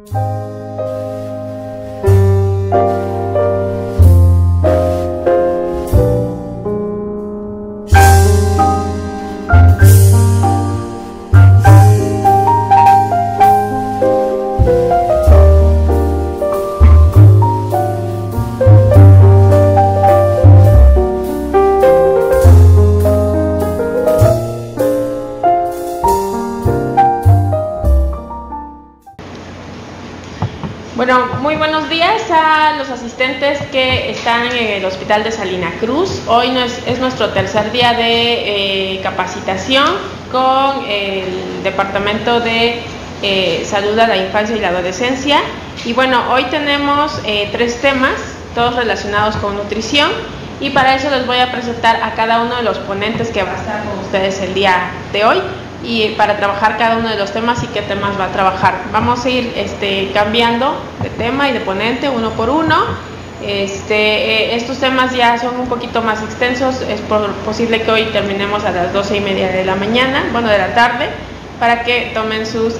Bueno, muy buenos días a los asistentes que están en el Hospital de Salina Cruz. Hoy es nuestro tercer día de capacitación con el Departamento de Salud a la Infancia y la Adolescencia. Y bueno, hoy tenemos 3 temas, todos relacionados con nutrición. Y para eso les voy a presentar a cada uno de los ponentes que va a estar con ustedes el día de hoy, y para trabajar cada uno de los temas y qué temas va a trabajar. Vamos a ir cambiando de tema y de ponente uno por uno. Estos temas ya son un poquito más extensos, es posible que hoy terminemos a las 12:30 de la mañana, bueno, de la tarde, para que tomen sus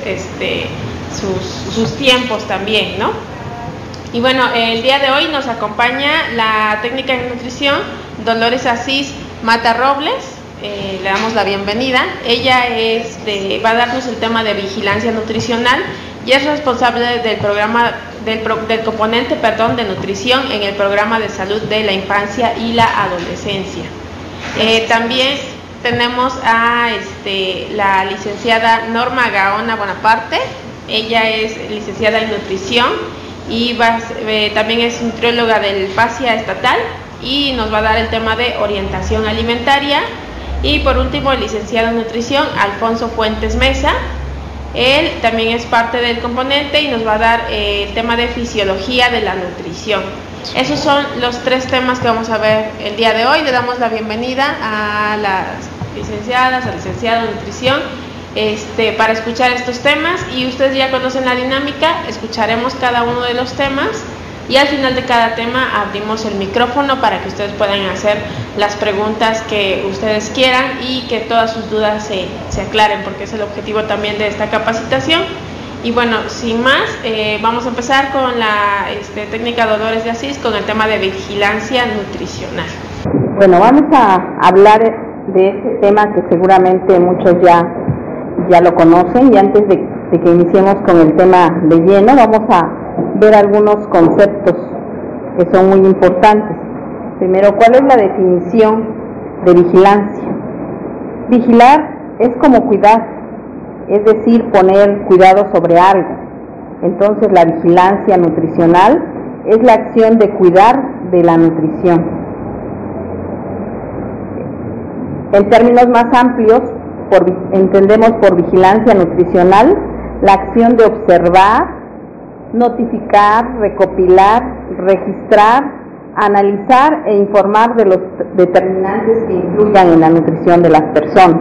tiempos también, ¿no? Y bueno, el día de hoy nos acompaña la técnica en nutrición Dolores Asís Mata Robles. Le damos la bienvenida. Ella va a darnos el tema de vigilancia nutricional y es responsable del programa del componente de nutrición en el programa de salud de la infancia y la adolescencia. También tenemos a la licenciada Norma Gaona Bonaparte. Ella es licenciada en nutrición y también es nutrióloga del PASIA estatal y nos va a dar el tema de orientación alimentaria. Y por último, el licenciado en nutrición Alfonso Fuentes Mesa. Él también es parte del componente y nos va a dar el tema de fisiología de la nutrición. Esos son los 3 temas que vamos a ver el día de hoy. Le damos la bienvenida a las licenciadas, al licenciado en nutrición, para escuchar estos temas, y ustedes ya conocen la dinámica. Escucharemos cada uno de los temas y al final de cada tema abrimos el micrófono para que ustedes puedan hacer las preguntas que ustedes quieran y que todas sus dudas se aclaren, porque es el objetivo también de esta capacitación. Y bueno, sin más, vamos a empezar con la técnica Dolores de Asís con el tema de vigilancia nutricional. Bueno, vamos a hablar de este tema que seguramente muchos ya lo conocen, y antes de que iniciemos con el tema de lleno, vamos a ver algunos conceptos que son muy importantes. Primero, ¿cuál es la definición de vigilancia? Vigilar es como cuidar, es decir, poner cuidado sobre algo. Entonces, la vigilancia nutricional es la acción de cuidar de la nutrición. En términos más amplios, entendemos por vigilancia nutricional la acción de observar, notificar, recopilar, registrar, analizar e informar de los determinantes que influyan en la nutrición de las personas.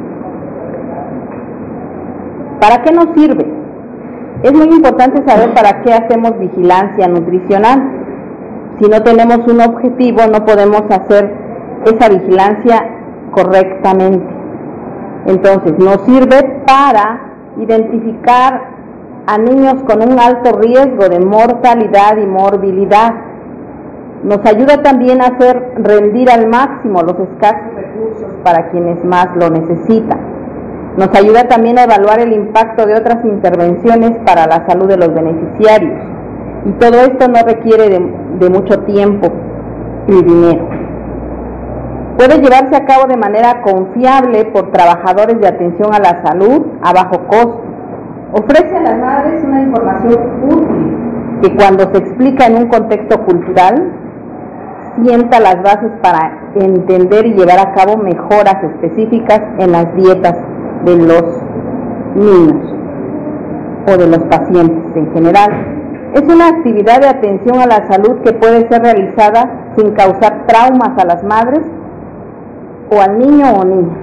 ¿Para qué nos sirve? Es muy importante saber para qué hacemos vigilancia nutricional. Si no tenemos un objetivo, no podemos hacer esa vigilancia correctamente. Entonces, nos sirve para identificar a niños con un alto riesgo de mortalidad y morbilidad. Nos ayuda también a hacer rendir al máximo los escasos recursos para quienes más lo necesitan. Nos ayuda también a evaluar el impacto de otras intervenciones para la salud de los beneficiarios. Y todo esto no requiere de mucho tiempo y dinero. Puede llevarse a cabo de manera confiable por trabajadores de atención a la salud a bajo costo. Ofrece a las madres una información útil que, cuando se explica en un contexto cultural, sienta las bases para entender y llevar a cabo mejoras específicas en las dietas de los niños o de los pacientes en general. Es una actividad de atención a la salud que puede ser realizada sin causar traumas a las madres o al niño o niña.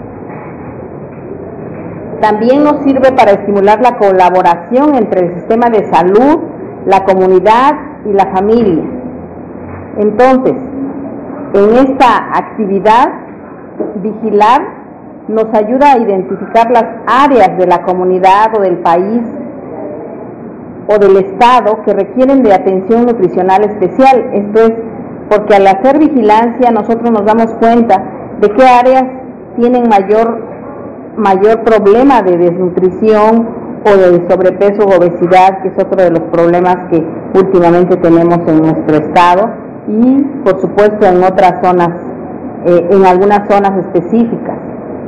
También nos sirve para estimular la colaboración entre el sistema de salud, la comunidad y la familia. Entonces, en esta actividad, vigilar nos ayuda a identificar las áreas de la comunidad o del país o del Estado que requieren de atención nutricional especial. Esto es porque al hacer vigilancia nosotros nos damos cuenta de qué áreas tienen mayor problema de desnutrición o de sobrepeso o obesidad, que es otro de los problemas que últimamente tenemos en nuestro estado, y por supuesto en otras zonas, en algunas zonas específicas.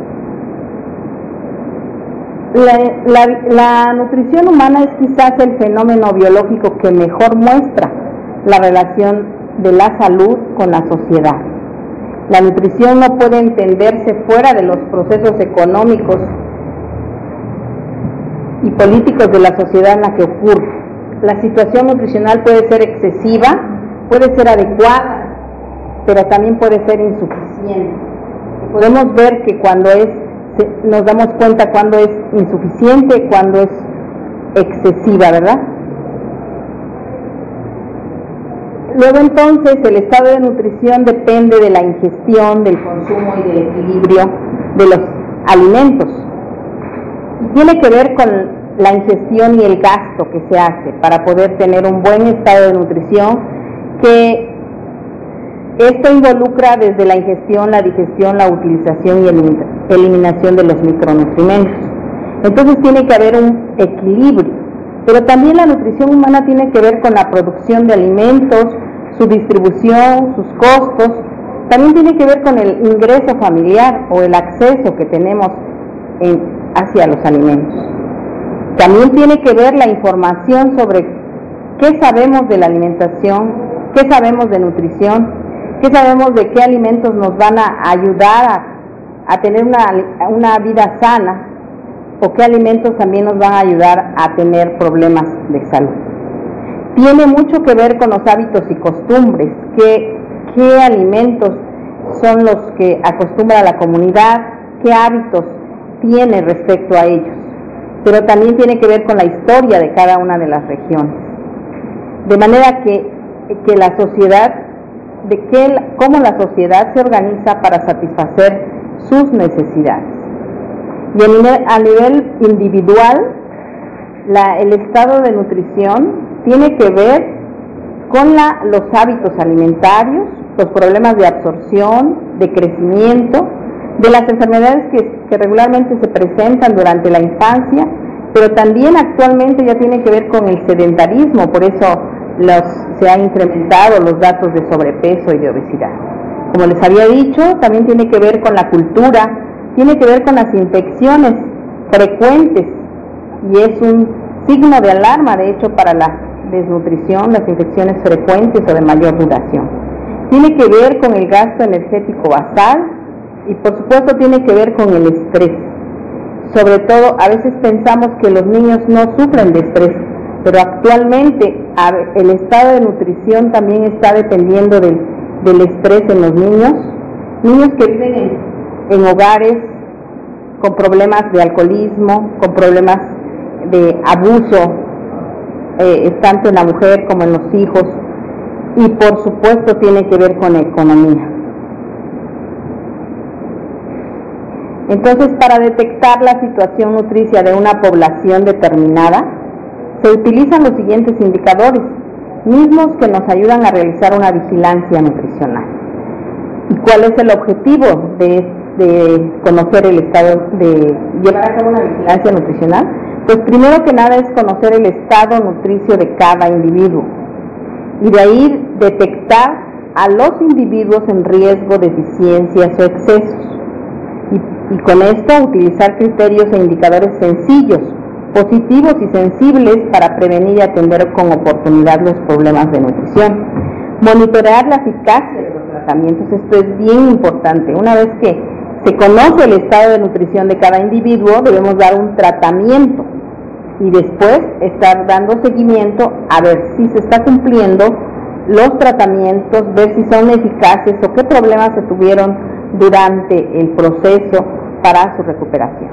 La nutrición humana es quizás el fenómeno biológico que mejor muestra la relación de la salud con la sociedad. La nutrición no puede entenderse fuera de los procesos económicos y políticos de la sociedad en la que ocurre. La situación nutricional puede ser excesiva, puede ser adecuada, pero también puede ser insuficiente. Podemos ver que nos damos cuenta cuando es insuficiente, cuando es excesiva, ¿verdad? Luego entonces el estado de nutrición depende de la ingestión, del consumo y del equilibrio de los alimentos. Y tiene que ver con la ingestión y el gasto que se hace para poder tener un buen estado de nutrición, que esto involucra desde la ingestión, la digestión, la utilización y eliminación de los micronutrientes. Entonces tiene que haber un equilibrio, pero también la nutrición humana tiene que ver con la producción de alimentos, su distribución, sus costos, también tiene que ver con el ingreso familiar o el acceso que tenemos hacia los alimentos. También tiene que ver la información sobre qué sabemos de la alimentación, qué sabemos de nutrición, qué sabemos de qué alimentos nos van a ayudar a tener una vida sana, o qué alimentos también nos van a ayudar a tener problemas de salud. Tiene mucho que ver con los hábitos y costumbres, qué alimentos son los que acostumbra la comunidad, qué hábitos tiene respecto a ellos, pero también tiene que ver con la historia de cada una de las regiones, de manera que la sociedad, cómo la sociedad se organiza para satisfacer sus necesidades. Y a nivel individual, el estado de nutrición tiene que ver con los hábitos alimentarios, los problemas de absorción, de crecimiento, de las enfermedades que regularmente se presentan durante la infancia, pero también actualmente ya tiene que ver con el sedentarismo, por eso se han incrementado los datos de sobrepeso y de obesidad. Como les había dicho, también tiene que ver con la cultura, tiene que ver con las infecciones frecuentes, y es un signo de alarma, de hecho, para la desnutrición, las infecciones frecuentes o de mayor duración. Tiene que ver con el gasto energético basal y por supuesto tiene que ver con el estrés. Sobre todo, a veces pensamos que los niños no sufren de estrés, pero actualmente el estado de nutrición también está dependiendo del estrés en los niños que viven en hogares con problemas de alcoholismo, con problemas de abuso, tanto en la mujer como en los hijos, y por supuesto tiene que ver con la economía. Entonces, para detectar la situación nutricia de una población determinada, se utilizan los siguientes indicadores, mismos que nos ayudan a realizar una vigilancia nutricional. ¿Y cuál es el objetivo de conocer el estado, de llevar a cabo una vigilancia nutricional? Pues primero que nada es conocer el estado nutricio de cada individuo y de ahí detectar a los individuos en riesgo de deficiencias o excesos, y con esto utilizar criterios e indicadores sencillos, positivos y sensibles para prevenir y atender con oportunidad los problemas de nutrición. Monitorear la eficacia de los tratamientos, esto es bien importante. Una vez que se conoce el estado de nutrición de cada individuo, debemos dar un tratamiento y después estar dando seguimiento a ver si se está cumpliendo los tratamientos, ver si son eficaces o qué problemas se tuvieron durante el proceso para su recuperación.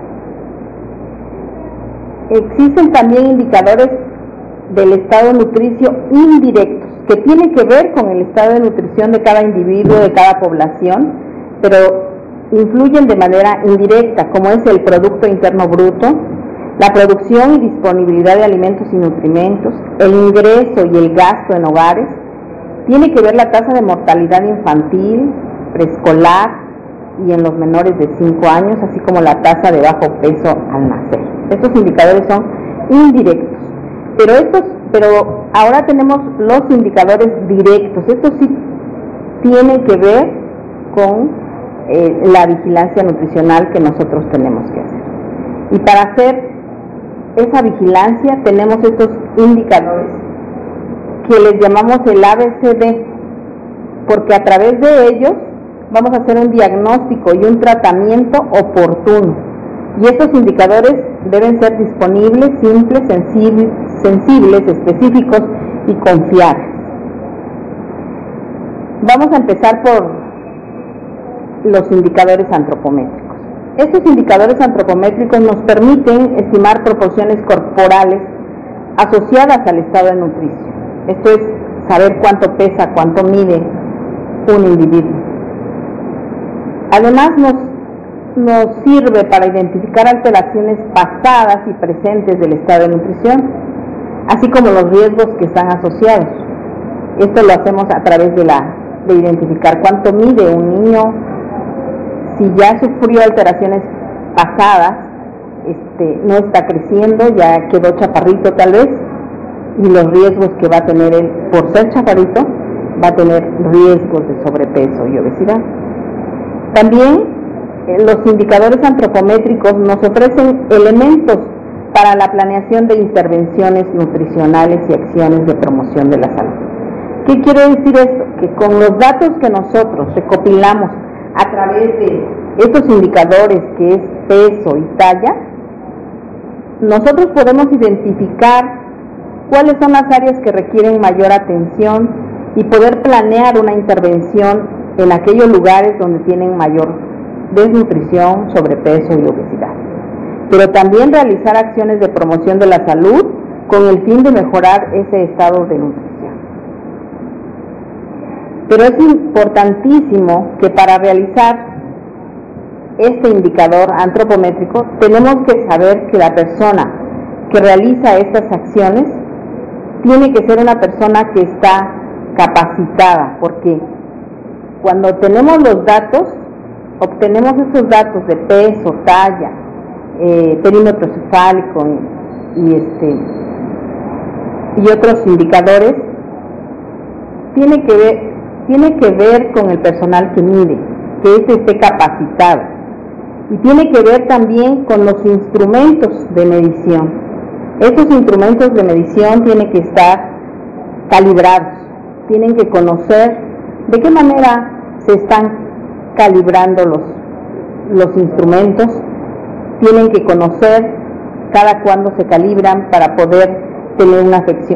Existen también indicadores del estado nutricio indirectos que tienen que ver con el estado de nutrición de cada individuo, de cada población, pero influyen de manera indirecta, como es el Producto Interno Bruto, la producción y disponibilidad de alimentos y nutrimentos, el ingreso y el gasto en hogares, tiene que ver la tasa de mortalidad infantil, preescolar y en los menores de 5 años, así como la tasa de bajo peso al nacer. Estos indicadores son indirectos, pero ahora tenemos los indicadores directos. Estos sí tienen que ver con la vigilancia nutricional que nosotros tenemos que hacer. Y para hacer esa vigilancia tenemos estos indicadores que les llamamos el ABCD, porque a través de ellos vamos a hacer un diagnóstico y un tratamiento oportuno. Y estos indicadores deben ser disponibles, simples, sensibles, específicos y confiables. Vamos a empezar por los indicadores antropométricos. Estos indicadores antropométricos nos permiten estimar proporciones corporales asociadas al estado de nutrición. Esto es saber cuánto pesa, cuánto mide un individuo. Además nos sirve para identificar alteraciones pasadas y presentes del estado de nutrición, así como los riesgos que están asociados. Esto lo hacemos a través de identificar cuánto mide un niño, si ya sufrió alteraciones pasadas, no está creciendo, ya quedó chaparrito tal vez, y los riesgos que va a tener él por ser chaparrito, va a tener riesgos de sobrepeso y obesidad. También los indicadores antropométricos nos ofrecen elementos para la planeación de intervenciones nutricionales y acciones de promoción de la salud. ¿Qué quiere decir esto? Que con los datos que nosotros recopilamos a través de estos indicadores, que es peso y talla, nosotros podemos identificar cuáles son las áreas que requieren mayor atención y poder planear una intervención en aquellos lugares donde tienen mayor desnutrición, sobrepeso y obesidad. Pero también realizar acciones de promoción de la salud con el fin de mejorar ese estado de nutrición. Pero es importantísimo que para realizar este indicador antropométrico tenemos que saber que la persona que realiza estas acciones tiene que ser una persona que está capacitada, porque cuando tenemos los datos, obtenemos estos datos de peso, talla, perímetro cefálico y otros indicadores, tiene que ver con el personal que mide, que éste esté capacitado, y tiene que ver también con los instrumentos de medición. Estos instrumentos de medición tienen que estar calibrados, tienen que conocer de qué manera se están calibrando los instrumentos, tienen que conocer cada cuándo se calibran para poder tener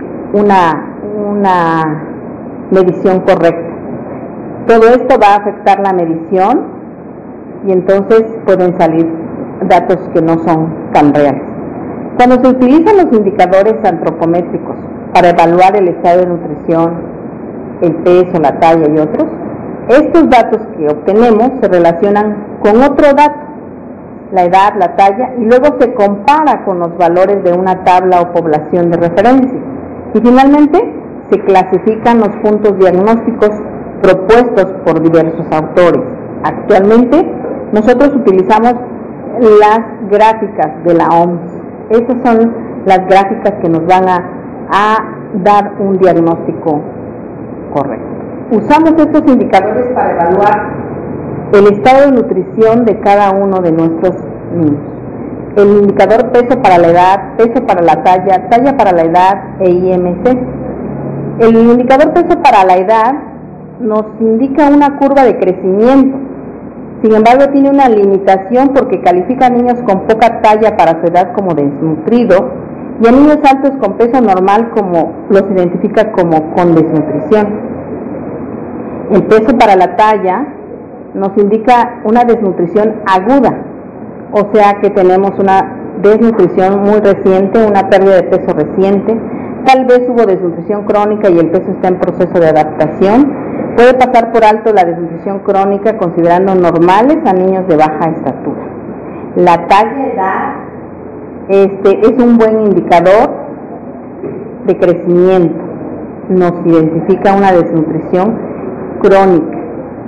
una medición correcta. Todo esto va a afectar la medición y entonces pueden salir datos que no son tan reales. Cuando se utilizan los indicadores antropométricos para evaluar el estado de nutrición, el peso, la talla y otros, estos datos que obtenemos se relacionan con otro dato, la edad, la talla, y luego se compara con los valores de una tabla o población de referencia. Y finalmente se clasifican los puntos diagnósticos propuestos por diversos autores. Actualmente nosotros utilizamos las gráficas de la OMS. Esas son las gráficas que nos van a dar un diagnóstico correcto. Usamos estos indicadores para evaluar el estado de nutrición de cada uno de nuestros niños. El indicador peso para la edad, peso para la talla, talla para la edad e IMC. El indicador peso para la edad nos indica una curva de crecimiento. Sin embargo, tiene una limitación porque califica a niños con poca talla para su edad como desnutrido y a niños altos con peso normal como los identifica como con desnutrición. El peso para la talla nos indica una desnutrición aguda, o sea que tenemos una desnutrición muy reciente, una pérdida de peso reciente, tal vez hubo desnutrición crónica y el peso está en proceso de adaptación. Puede pasar por alto la desnutrición crónica considerando normales a niños de baja estatura. La talla edad es un buen indicador de crecimiento. Nos identifica una desnutrición crónica.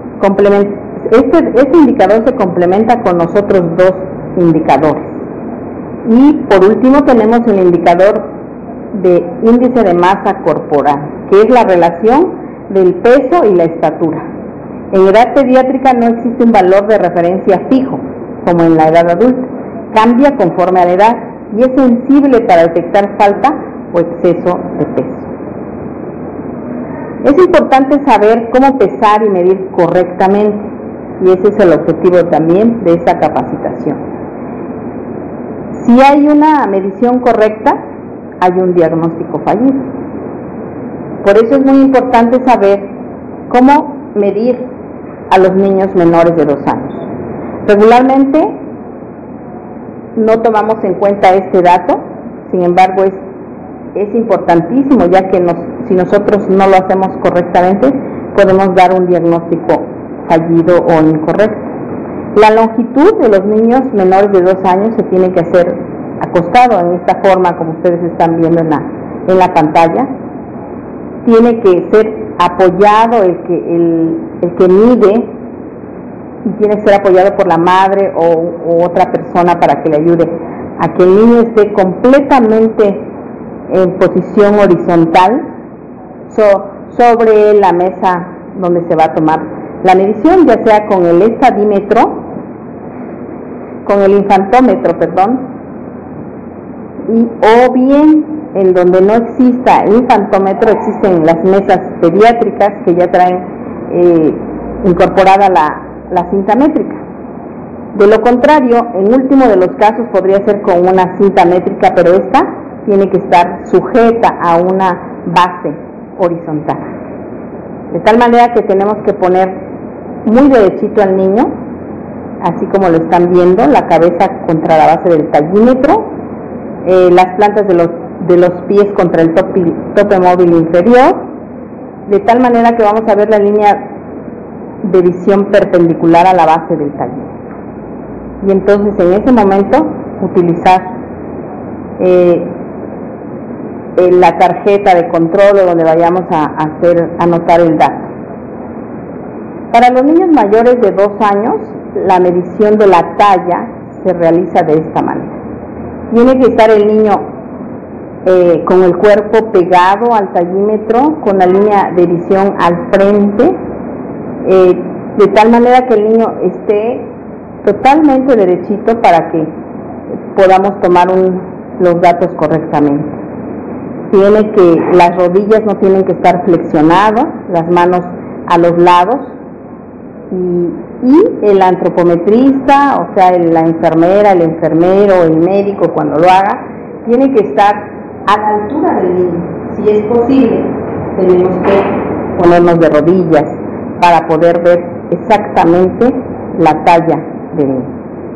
Este indicador se complementa con los otros dos indicadores. Y por último tenemos el indicador de índice de masa corporal, que es la relación del peso y la estatura. En edad pediátrica no existe un valor de referencia fijo, como en la edad adulta. Cambia conforme a la edad y es sensible para detectar falta o exceso de peso. Es importante saber cómo pesar y medir correctamente, y ese es el objetivo también de esta capacitación. Si hay una medición correcta, hay un diagnóstico fallido. Por eso es muy importante saber cómo medir a los niños menores de 2 años. Regularmente no tomamos en cuenta este dato, sin embargo es importantísimo, ya que si nosotros no lo hacemos correctamente, podemos dar un diagnóstico fallido o incorrecto. La longitud de los niños menores de 2 años se tiene que hacer acostado en esta forma, como ustedes están viendo en la pantalla. Tiene que ser apoyado el que mide, y tiene que ser apoyado por la madre o otra persona para que le ayude a que el niño esté completamente en posición horizontal sobre la mesa donde se va a tomar la medición, ya sea con el infantómetro, o bien en donde no exista infantómetro, existen las mesas pediátricas que ya traen incorporada la cinta métrica. De lo contrario, en último de los casos podría ser con una cinta métrica, pero esta tiene que estar sujeta a una base horizontal. De tal manera que tenemos que poner muy derechito al niño, así como lo están viendo, la cabeza contra la base del tallímetro, las plantas de los pies contra el tope móvil inferior, de tal manera que vamos a ver la línea de visión perpendicular a la base del tallímetro. Y entonces en ese momento utilizar la tarjeta de control o donde vayamos a anotar el dato. Para los niños mayores de 2 años, la medición de la talla se realiza de esta manera. Tiene que estar el niño con el cuerpo pegado al tallímetro, con la línea de visión al frente, de tal manera que el niño esté totalmente derechito para que podamos tomar los datos correctamente. Las rodillas no tienen que estar flexionadas, las manos a los lados, y el antropometrista, o sea, la enfermera, el enfermero, el médico, cuando lo haga, tiene que estar a la altura del niño. Si es posible, tenemos que ponernos de rodillas para poder ver exactamente la talla del niño.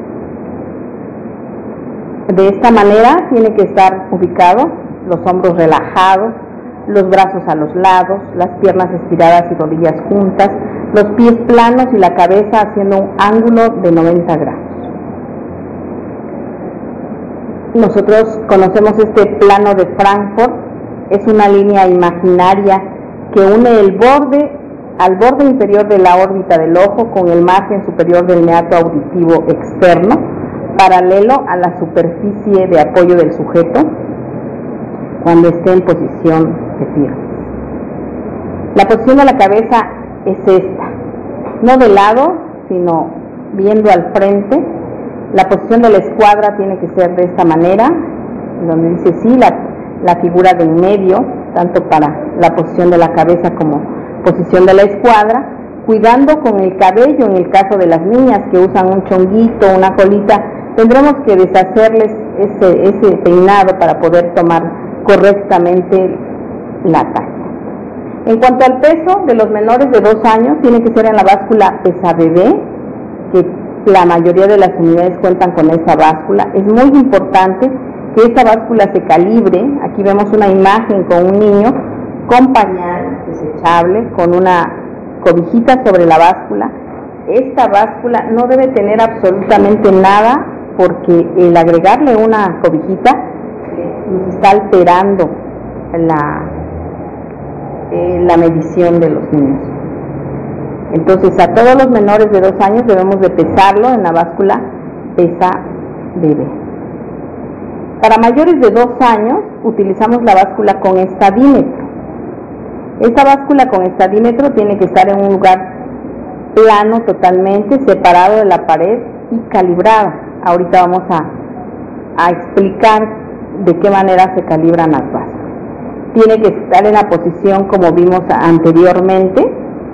De esta manera tiene que estar ubicado, los hombros relajados, los brazos a los lados, las piernas estiradas y rodillas juntas, los pies planos y la cabeza haciendo un ángulo de 90 grados. Nosotros conocemos este plano de Frankfurt, es una línea imaginaria que une al borde inferior de la órbita del ojo con el margen superior del meato auditivo externo, paralelo a la superficie de apoyo del sujeto cuando esté en posición de firmes. La posición de la cabeza es esta, no de lado, sino viendo al frente. La posición de la escuadra tiene que ser de esta manera, donde dice sí, la figura del medio, tanto para la posición de la cabeza como posición de la escuadra, cuidando con el cabello. En el caso de las niñas que usan un chonguito, una colita, tendremos que deshacerles ese peinado para poder tomar correctamente la talla. En cuanto al peso de los menores de 2 años, tiene que ser en la báscula Pesabebé, que la mayoría de las unidades cuentan con esa báscula. Es muy importante que esta báscula se calibre. Aquí vemos una imagen con un niño con pañal desechable, con una cobijita sobre la báscula. Esta báscula no debe tener absolutamente nada porque el agregarle una cobijita nos está alterando la medición de los niños. Entonces, a todos los menores de 2 años debemos de pesarlo en la báscula pesa bebé. Para mayores de 2 años utilizamos la báscula con estadímetro. Esta báscula con estadímetro tiene que estar en un lugar plano totalmente, separado de la pared y calibrada. Ahorita vamos a explicar de qué manera se calibran las básculas. Tiene que estar en la posición como vimos anteriormente,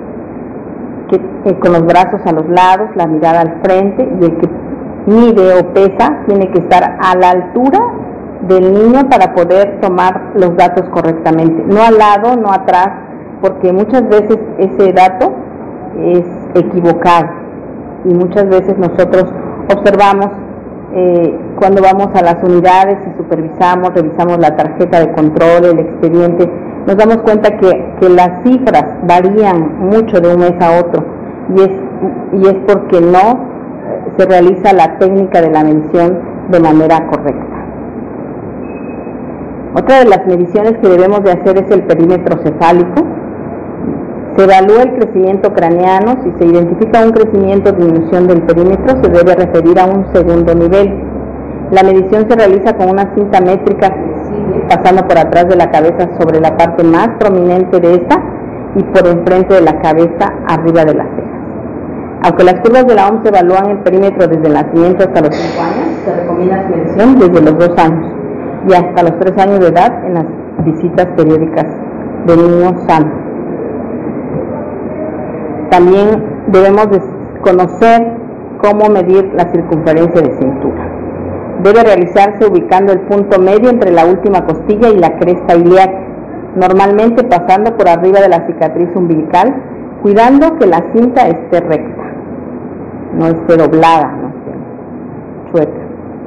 con los brazos a los lados, la mirada al frente, y el que mide o pesa tiene que estar a la altura del niño para poder tomar los datos correctamente, no al lado, no atrás, porque muchas veces ese dato es equivocado y muchas veces nosotros observamos cuando vamos a las unidades y supervisamos, revisamos la tarjeta de control, el expediente, nos damos cuenta que las cifras varían mucho de un mes a otro y es porque no se realiza la técnica de la medición de manera correcta. Otra de las mediciones que debemos de hacer es el perímetro cefálico. Se evalúa el crecimiento craneano. Si se identifica un crecimiento o disminución del perímetro, se debe referir a un segundo nivel. La medición se realiza con una cinta métrica flexible, pasando por atrás de la cabeza sobre la parte más prominente de esta y por enfrente de la cabeza arriba de las cejas. Aunque las curvas de la OMS evalúan el perímetro desde el nacimiento hasta los 5 años, se recomienda su medición desde los 2 años y hasta los 3 años de edad en las visitas periódicas de niños sanos. También debemos de conocer cómo medir la circunferencia de cintura. Debe realizarse ubicando el punto medio entre la última costilla y la cresta ilíaca, normalmente pasando por arriba de la cicatriz umbilical, cuidando que la cinta esté recta, no esté doblada, no esté chueca.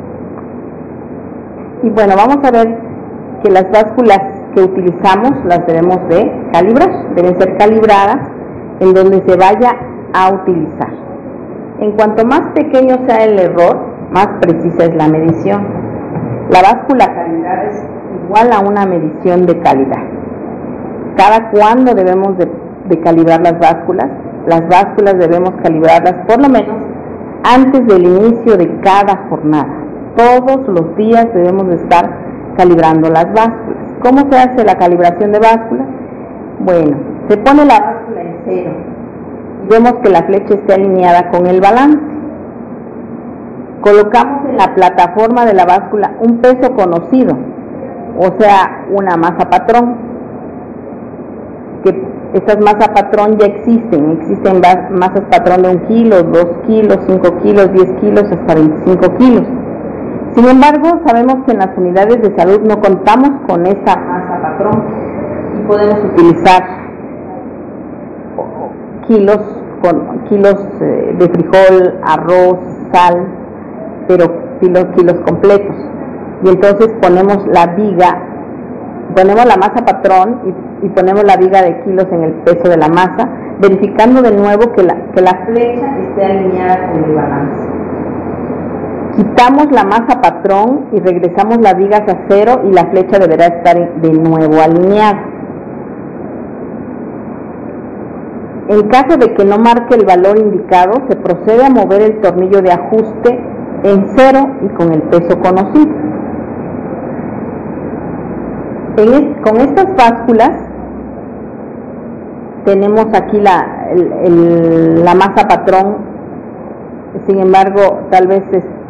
Y bueno, vamos a ver que las básculas que utilizamos las debemos de calibrar, deben ser calibradas en donde se vaya a utilizar. En cuanto más pequeño sea el error, más precisa es la medición. La báscula calibrada es igual a una medición de calidad. ¿Cada cuándo debemos de calibrar las básculas? Las básculas debemos calibrarlas por lo menos antes del inicio de cada jornada. Todos los días debemos de estar calibrando las básculas. ¿Cómo se hace la calibración de básculas? Bueno, se pone la báscula en cero y vemos que la flecha esté alineada con el balance. Colocamos en la plataforma de la báscula un peso conocido, o sea, una masa patrón, que estas masas patrón ya existen masas patrón de 1 kilo, 2 kilos, 5 kilos, 10 kilos, hasta 25 kilos. Sin embargo, sabemos que en las unidades de salud no contamos con esa masa patrón y podemos utilizar kilos de frijol, arroz, sal, pero kilos completos. Y entonces ponemos la viga, ponemos la masa patrón y ponemos la viga de kilos en el peso de la masa, verificando de nuevo que la flecha esté alineada con el balance. Quitamos la masa patrón y regresamos la viga a cero y la flecha deberá estar de nuevo alineada. En caso de que no marque el valor indicado, se procede a mover el tornillo de ajuste en cero y con el peso conocido. Con estas básculas tenemos aquí la masa patrón. Sin embargo, tal vez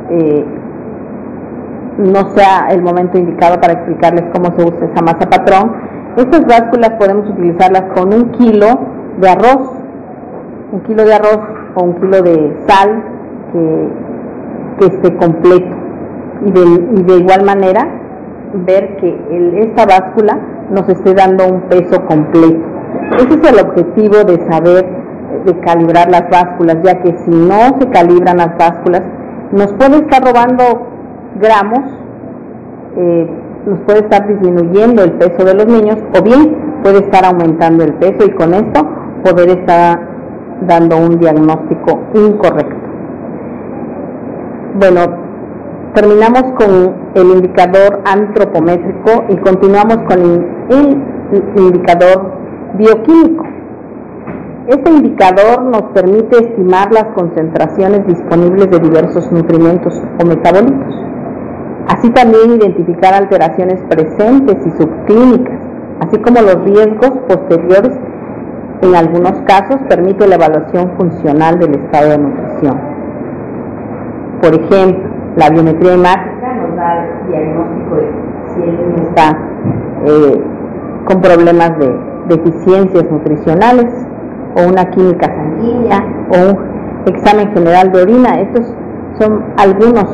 no sea el momento indicado para explicarles cómo se usa esa masa patrón. Estas básculas podemos utilizarlas con 1 kilo de arroz, 1 kilo de arroz o 1 kilo de sal que esté completo, y de igual manera ver que esta báscula nos esté dando un peso completo. Ese es el objetivo de saber, de calibrar las básculas, ya que si no se calibran las básculas, nos puede estar robando gramos, nos puede estar disminuyendo el peso de los niños, o bien puede estar aumentando el peso y con esto poder estar dando un diagnóstico incorrecto. Bueno, terminamos con el indicador antropométrico y continuamos con el indicador bioquímico. Este indicador nos permite estimar las concentraciones disponibles de diversos nutrimentos o metabolitos, así también identificar alteraciones presentes y subclínicas, así como los riesgos posteriores. En algunos casos permite la evaluación funcional del estado de nutrición. Por ejemplo, la biometría hemática nos da el diagnóstico de si el niño está con problemas de deficiencias nutricionales, o una química sanguínea, o un examen general de orina. Estos son algunos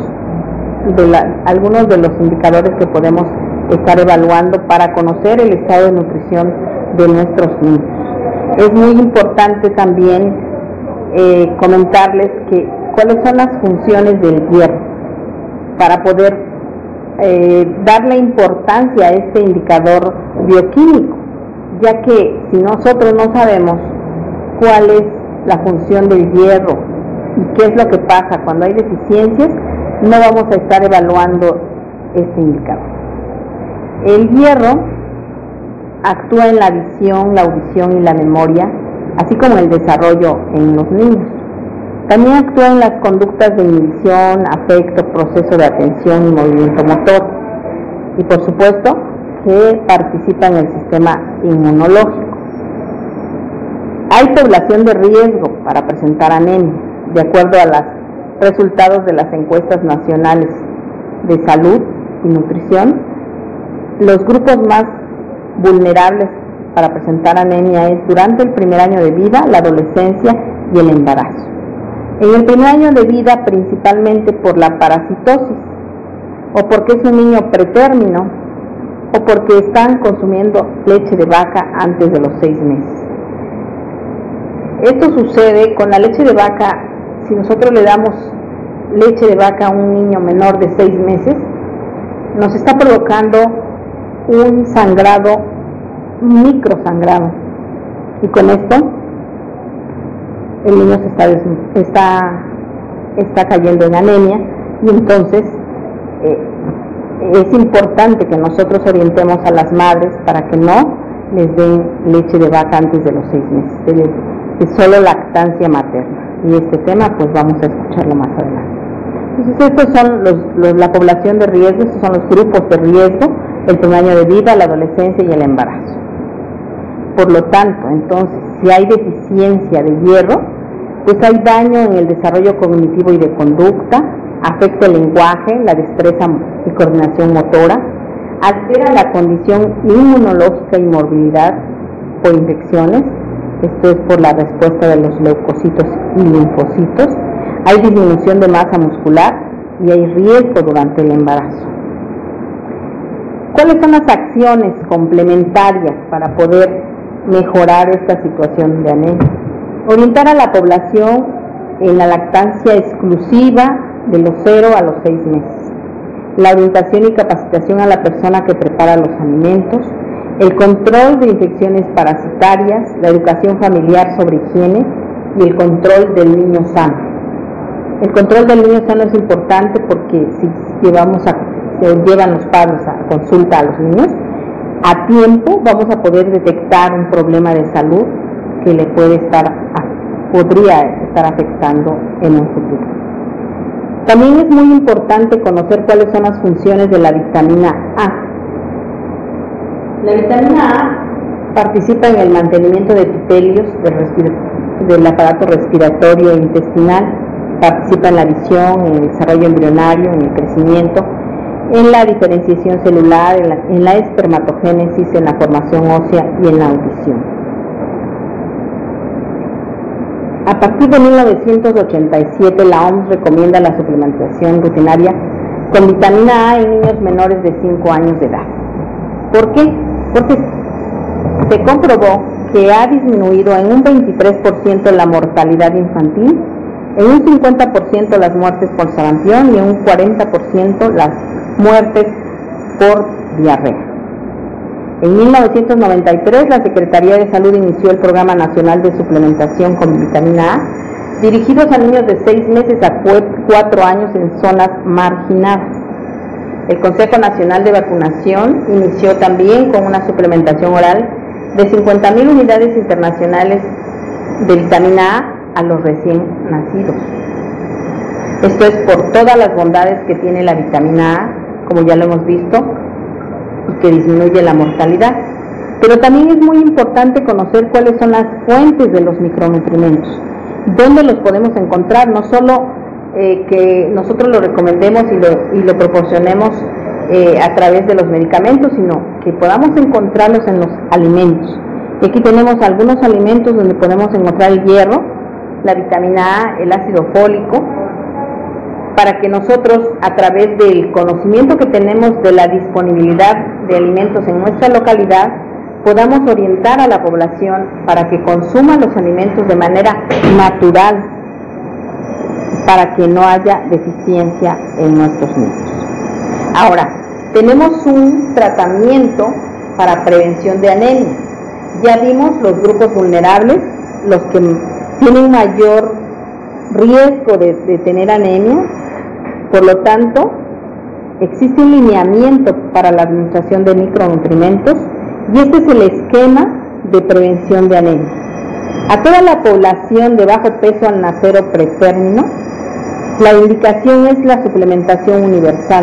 de los indicadores que podemos estar evaluando para conocer el estado de nutrición de nuestros niños. Es muy importante también comentarles cuáles son las funciones del hierro para poder darle importancia a este indicador bioquímico, ya que si nosotros no sabemos cuál es la función del hierro y qué es lo que pasa cuando hay deficiencias, no vamos a estar evaluando este indicador. El hierro actúa en la visión, la audición y la memoria, así como en el desarrollo en los niños. También actúa en las conductas de inhibición, afecto, proceso de atención y movimiento motor. Y por supuesto que participa en el sistema inmunológico. Hay población de riesgo para presentar anemia, de acuerdo a los resultados de las encuestas nacionales de salud y nutrición. Los grupos más vulnerables para presentar anemia es durante el primer año de vida, la adolescencia y el embarazo. En el primer año de vida, principalmente por la parasitosis, o porque es un niño pretérmino, o porque están consumiendo leche de vaca antes de los 6 meses. Esto sucede con la leche de vaca. Si nosotros le damos leche de vaca a un niño menor de 6 meses, nos está provocando un sangrado, un microsangrado, y con esto el niño está cayendo en anemia, y entonces es importante que nosotros orientemos a las madres para que no les den leche de vaca antes de los 6 meses, es solo lactancia materna, y este tema pues vamos a escucharlo más adelante. Entonces estos son la población de riesgo, estos son los grupos de riesgo: el primer año de vida, la adolescencia y el embarazo. Por lo tanto, entonces, si hay deficiencia de hierro, pues hay daño en el desarrollo cognitivo y de conducta, afecta el lenguaje, la destreza y coordinación motora, altera la condición inmunológica y morbilidad por infecciones. Esto es por la respuesta de los leucocitos y linfocitos. Hay disminución de masa muscular y hay riesgo durante el embarazo. ¿Cuáles son las acciones complementarias para poder mejorar esta situación de anemia? Orientar a la población en la lactancia exclusiva de los 0 a los 6 meses. La orientación y capacitación a la persona que prepara los alimentos. El control de infecciones parasitarias, la educación familiar sobre higiene y el control del niño sano. El control del niño sano es importante porque si llevan los padres a consulta a los niños, a tiempo vamos a poder detectar un problema de salud que le podría estar afectando en un futuro. También es muy importante conocer cuáles son las funciones de la vitamina A. La vitamina A participa en el mantenimiento de epitelios del aparato respiratorio e intestinal, participa en la visión, en el desarrollo embrionario, en el crecimiento, en la diferenciación celular, en la espermatogénesis, en la formación ósea y en la audición. A partir de 1987, la OMS recomienda la suplementación rutinaria con vitamina A en niños menores de 5 años de edad. ¿Por qué? Porque se comprobó que ha disminuido en un 23% la mortalidad infantil, en un 50% las muertes por sarampión y en un 40% las muertes por diarrea. En 1993, la Secretaría de Salud inició el Programa Nacional de Suplementación con Vitamina A dirigidos a niños de 6 meses a 4 años en zonas marginadas. El Consejo Nacional de Vacunación inició también con una suplementación oral de 50,000 unidades internacionales de vitamina A los recién nacidos. Esto es por todas las bondades que tiene la vitamina A, como ya lo hemos visto, y que disminuye la mortalidad. Pero también es muy importante conocer cuáles son las fuentes de los micronutrientes, dónde los podemos encontrar, no solo que nosotros lo recomendemos y lo proporcionemos a través de los medicamentos, sino que podamos encontrarlos en los alimentos. Y aquí tenemos algunos alimentos donde podemos encontrar el hierro, la vitamina A, el ácido fólico, para que nosotros, a través del conocimiento que tenemos de la disponibilidad de alimentos en nuestra localidad, podamos orientar a la población para que consuma los alimentos de manera natural, para que no haya deficiencia en nuestros niños. Ahora, tenemos un tratamiento para prevención de anemia. Ya vimos los grupos vulnerables, los que tienen mayor riesgo de tener anemia. Por lo tanto, existe un lineamiento para la administración de micronutrientes y este es el esquema de prevención de anemia. A toda la población de bajo peso al nacer o pretérmino, la indicación es la suplementación universal.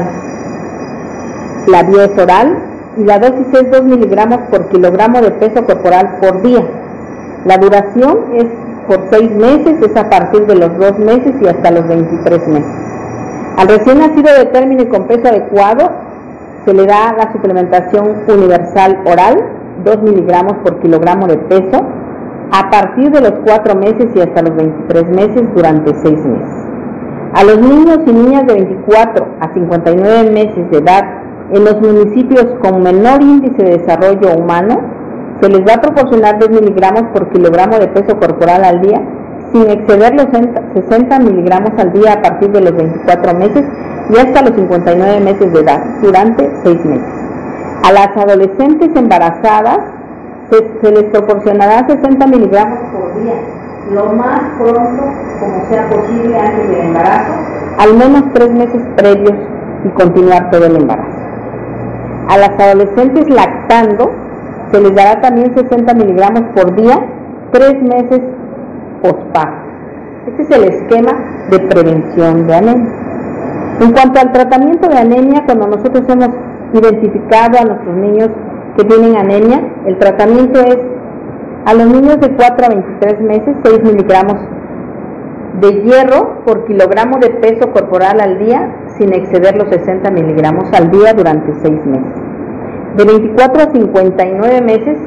La vía es oral y la dosis es 2 miligramos por kilogramo de peso corporal por día. La duración es por 6 meses, es a partir de los 2 meses y hasta los 23 meses. Al recién nacido de término y con peso adecuado, se le da la suplementación universal oral, 2 miligramos por kilogramo de peso, a partir de los 4 meses y hasta los 23 meses durante 6 meses. A los niños y niñas de 24 a 59 meses de edad en los municipios con menor índice de desarrollo humano, se les va a proporcionar 2 miligramos por kilogramo de peso corporal al día, sin exceder los 60 miligramos al día a partir de los 24 meses y hasta los 59 meses de edad, durante 6 meses. A las adolescentes embarazadas se les proporcionará 60 miligramos por día, lo más pronto como sea posible antes del embarazo, al menos 3 meses previos y continuar todo el embarazo. A las adolescentes lactando se les dará también 60 miligramos por día, 3 meses posparto. Este es el esquema de prevención de anemia. En cuanto al tratamiento de anemia, cuando nosotros hemos identificado a nuestros niños que tienen anemia, el tratamiento es a los niños de 4 a 23 meses, 6 miligramos de hierro por kilogramo de peso corporal al día, sin exceder los 60 miligramos al día durante 6 meses. De 24 a 59 meses,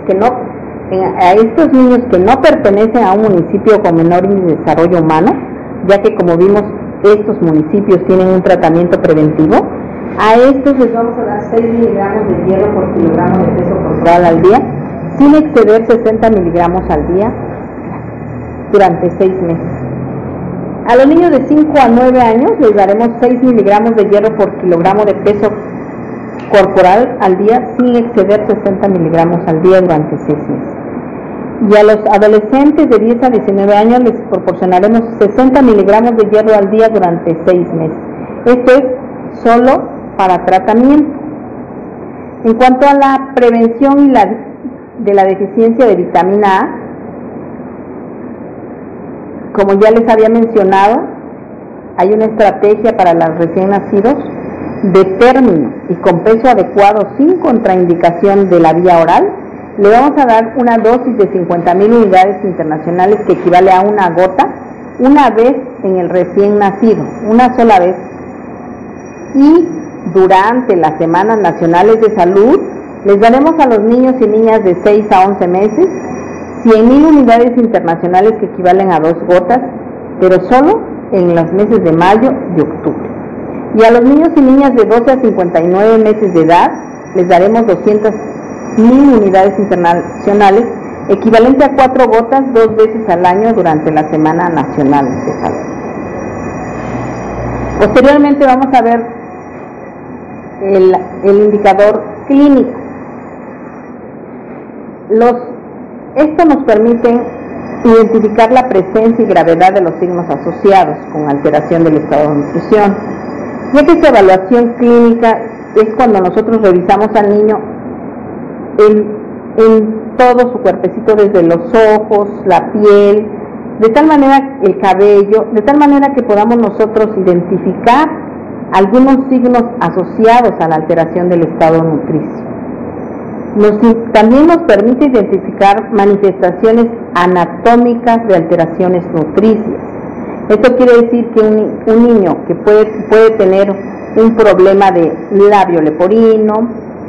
a estos niños que no pertenecen a un municipio con menor índice de desarrollo humano, ya que como vimos estos municipios tienen un tratamiento preventivo, a estos les vamos a dar 6 miligramos de hierro por kilogramo de peso corporal al día, sin exceder 60 miligramos al día durante 6 meses. A los niños de 5 a 9 años les daremos 6 miligramos de hierro por kilogramo de peso corporal al día, sin exceder 60 miligramos al día durante 6 meses. Y a los adolescentes de 10 a 19 años les proporcionaremos 60 miligramos de hierro al día durante 6 meses. Esto es solo para tratamiento. En cuanto a la prevención de la deficiencia de vitamina A, como ya les había mencionado, hay una estrategia para los recién nacidos de término y con peso adecuado sin contraindicación de la vía oral. Le vamos a dar una dosis de 50,000 unidades internacionales que equivale a una gota, una vez en el recién nacido, una sola vez. Y durante las semanas nacionales de salud, les daremos a los niños y niñas de 6 a 11 meses 100,000 unidades internacionales que equivalen a 2 gotas, pero solo en los meses de mayo y octubre. Y a los niños y niñas de 12 a 59 meses de edad les daremos 200,000 unidades internacionales, equivalente a 4 gotas 2 veces al año durante la Semana Nacional de Salud. Posteriormente vamos a ver el indicador clínico. Esto nos permite identificar la presencia y gravedad de los signos asociados con alteración del estado de nutrición, ya que esta evaluación clínica es cuando nosotros revisamos al niño en todo su cuerpecito, desde los ojos, la piel, de tal manera el cabello, de tal manera que podamos nosotros identificar algunos signos asociados a la alteración del estado nutricio. También nos permite identificar manifestaciones anatómicas de alteraciones nutricias. Esto quiere decir que un niño que puede tener un problema de labio leporino,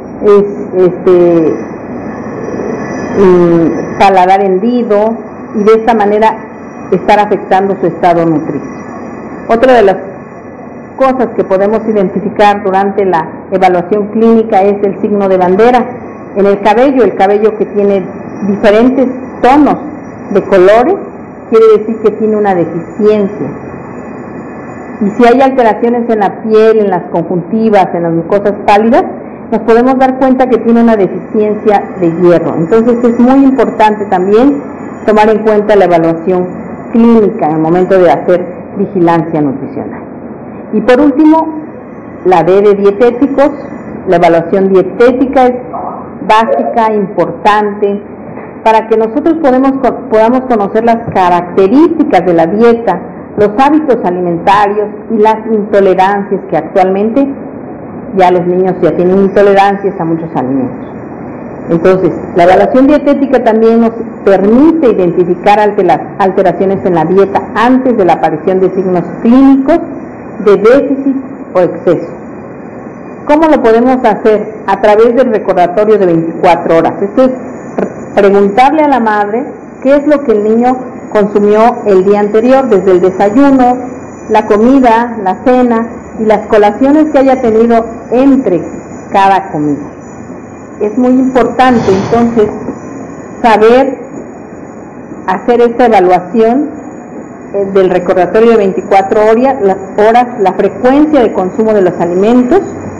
paladar hendido, y de esta manera estar afectando su estado nutricio. Otra de las cosas que podemos identificar durante la evaluación clínica es el signo de bandera. En el cabello que tiene diferentes tonos de colores, quiere decir que tiene una deficiencia. Y si hay alteraciones en la piel, en las conjuntivas, en las mucosas pálidas, nos podemos dar cuenta que tiene una deficiencia de hierro. Entonces es muy importante también tomar en cuenta la evaluación clínica en el momento de hacer vigilancia nutricional. Y por último, la D de dietéticos. La evaluación dietética es básica, importante, para que nosotros podamos conocer las características de la dieta, los hábitos alimentarios y las intolerancias, que actualmente ya los niños ya tienen intolerancias a muchos alimentos. Entonces, la evaluación dietética también nos permite identificar alteraciones en la dieta antes de la aparición de signos clínicos de déficit o exceso. ¿Cómo lo podemos hacer? A través del recordatorio de 24 horas. Esto es preguntarle a la madre qué es lo que el niño consumió el día anterior, desde el desayuno, la comida, la cena y las colaciones que haya tenido entre cada comida. Es muy importante entonces saber hacer esta evaluación del recordatorio de 24 horas, la frecuencia de consumo de los alimentos.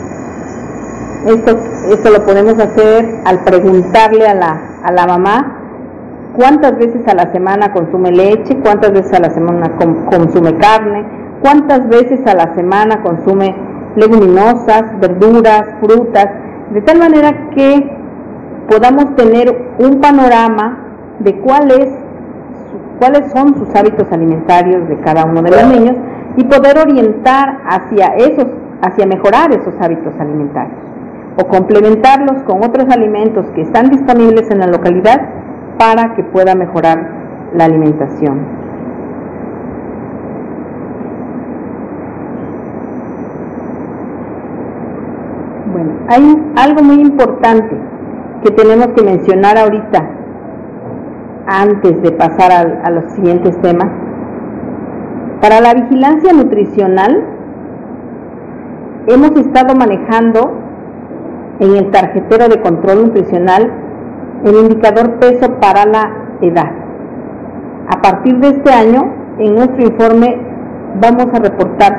Esto lo podemos hacer al preguntarle a la mamá cuántas veces a la semana consume leche, cuántas veces a la semana consume carne, cuántas veces a la semana consume leguminosas, verduras, frutas, de tal manera que podamos tener un panorama de cuáles son sus hábitos alimentarios de cada uno de los niños y poder orientar hacia mejorar esos hábitos alimentarios o complementarlos con otros alimentos que están disponibles en la localidad para que pueda mejorar la alimentación. Bueno, hay algo muy importante que tenemos que mencionar ahorita antes de pasar a los siguientes temas. Para la vigilancia nutricional hemos estado manejando en el tarjetero de control nutricional el indicador peso para la edad. A partir de este año, en nuestro informe vamos a reportar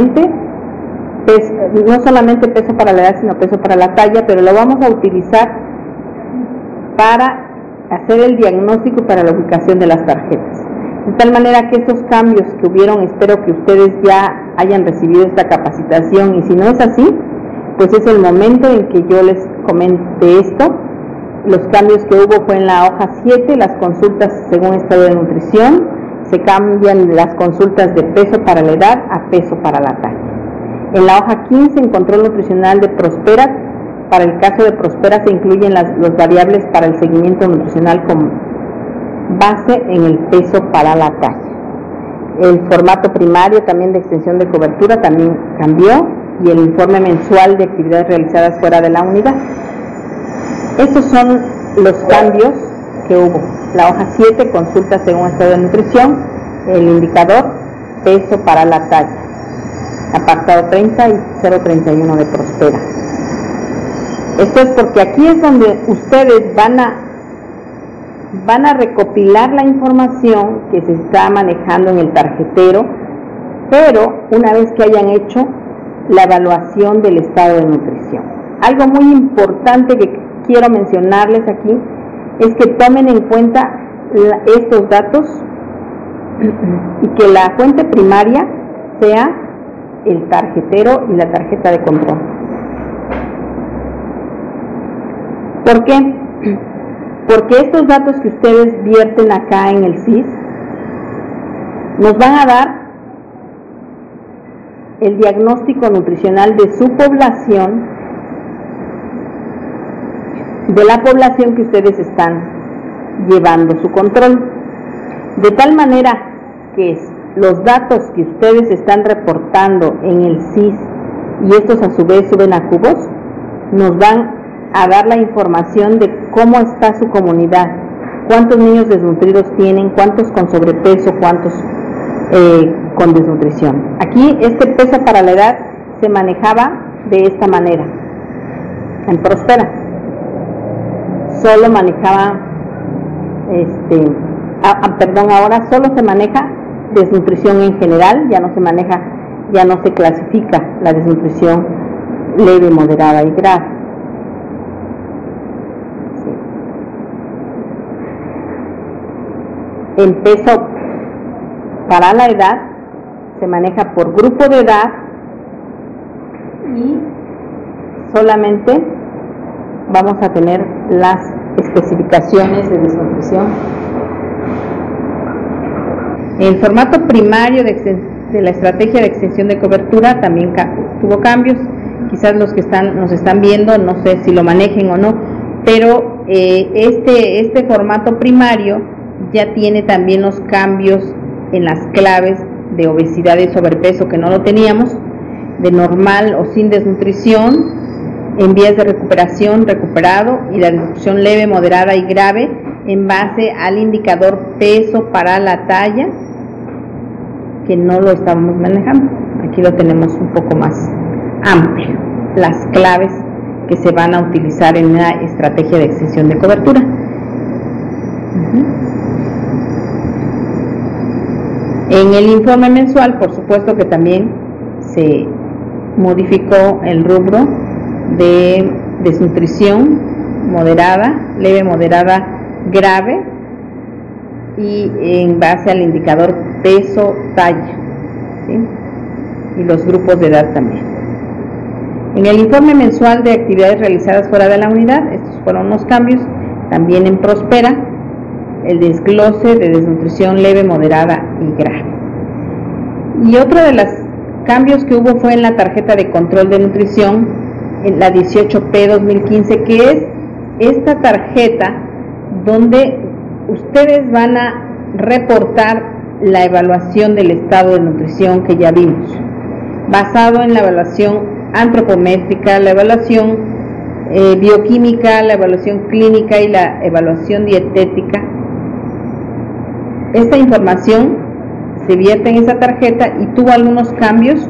no solamente peso para la edad, sino peso para la talla, pero lo vamos a utilizar para hacer el diagnóstico para la ubicación de las tarjetas. De tal manera que estos cambios que hubieron, espero que ustedes ya hayan recibido esta capacitación, y si no es así, pues es el momento en que yo les comente esto. Los cambios que hubo fue en la hoja 7, las consultas según estado de nutrición, se cambian las consultas de peso para la edad a peso para la talla. En la hoja 15, en control nutricional de Prospera, para el caso de Prospera se incluyen los variables para el seguimiento nutricional con base en el peso para la talla. El formato primario también de extensión de cobertura también cambió, y el informe mensual de actividades realizadas fuera de la unidad. Estos son los cambios que hubo. La hoja 7, consulta según estado de nutrición, el indicador peso para la talla, apartado 30 y 031 de Prospera. Esto es porque aquí es donde ustedes van a recopilar la información que se está manejando en el tarjetero, pero una vez que hayan hecho la evaluación del estado de nutrición. Algo muy importante que quiero mencionarles aquí es que tomen en cuenta estos datos y que la fuente primaria sea el tarjetero y la tarjeta de control. ¿Por qué? Porque estos datos que ustedes vierten acá en el SIS nos van a dar el diagnóstico nutricional de su población, de la población que ustedes están llevando su control, de tal manera que los datos que ustedes están reportando en el SIS y estos a su vez suben a cubos, nos van a dar la información de cómo está su comunidad, cuántos niños desnutridos tienen, cuántos con sobrepeso, cuántos con desnutrición. Aquí este peso para la edad se manejaba de esta manera. En Prospera solo manejaba ahora solo se maneja desnutrición en general, ya no se clasifica la desnutrición leve, moderada y grave. Sí. En peso para la edad se maneja por grupo de edad y solamente vamos a tener las especificaciones de desnutrición. El formato primario de la estrategia de extensión de cobertura también tuvo cambios. Quizás los que nos están viendo, no sé si lo manejen o no, pero este formato primario ya tiene también los cambios en las claves de obesidad y sobrepeso, que no lo teníamos, de normal o sin desnutrición, en vías de recuperación, recuperado, y la desnutrición leve, moderada y grave en base al indicador peso para la talla, que no lo estábamos manejando. Aquí lo tenemos un poco más amplio, las claves que se van a utilizar en la estrategia de extensión de cobertura. En el informe mensual, por supuesto que también se modificó el rubro de desnutrición moderada, leve, moderada, grave, y en base al indicador peso, talla, ¿sí? Y los grupos de edad también. En el informe mensual de actividades realizadas fuera de la unidad, estos fueron los cambios. También en Prospera, el desglose de desnutrición leve, moderada y grave. Y otro de los cambios que hubo fue en la tarjeta de control de nutrición, en la 18P 2015, que es esta tarjeta donde ustedes van a reportar la evaluación del estado de nutrición que ya vimos, basado en la evaluación antropométrica, la evaluación bioquímica, la evaluación clínica y la evaluación dietética. Esta información se vierte en esa tarjeta y tuvo algunos cambios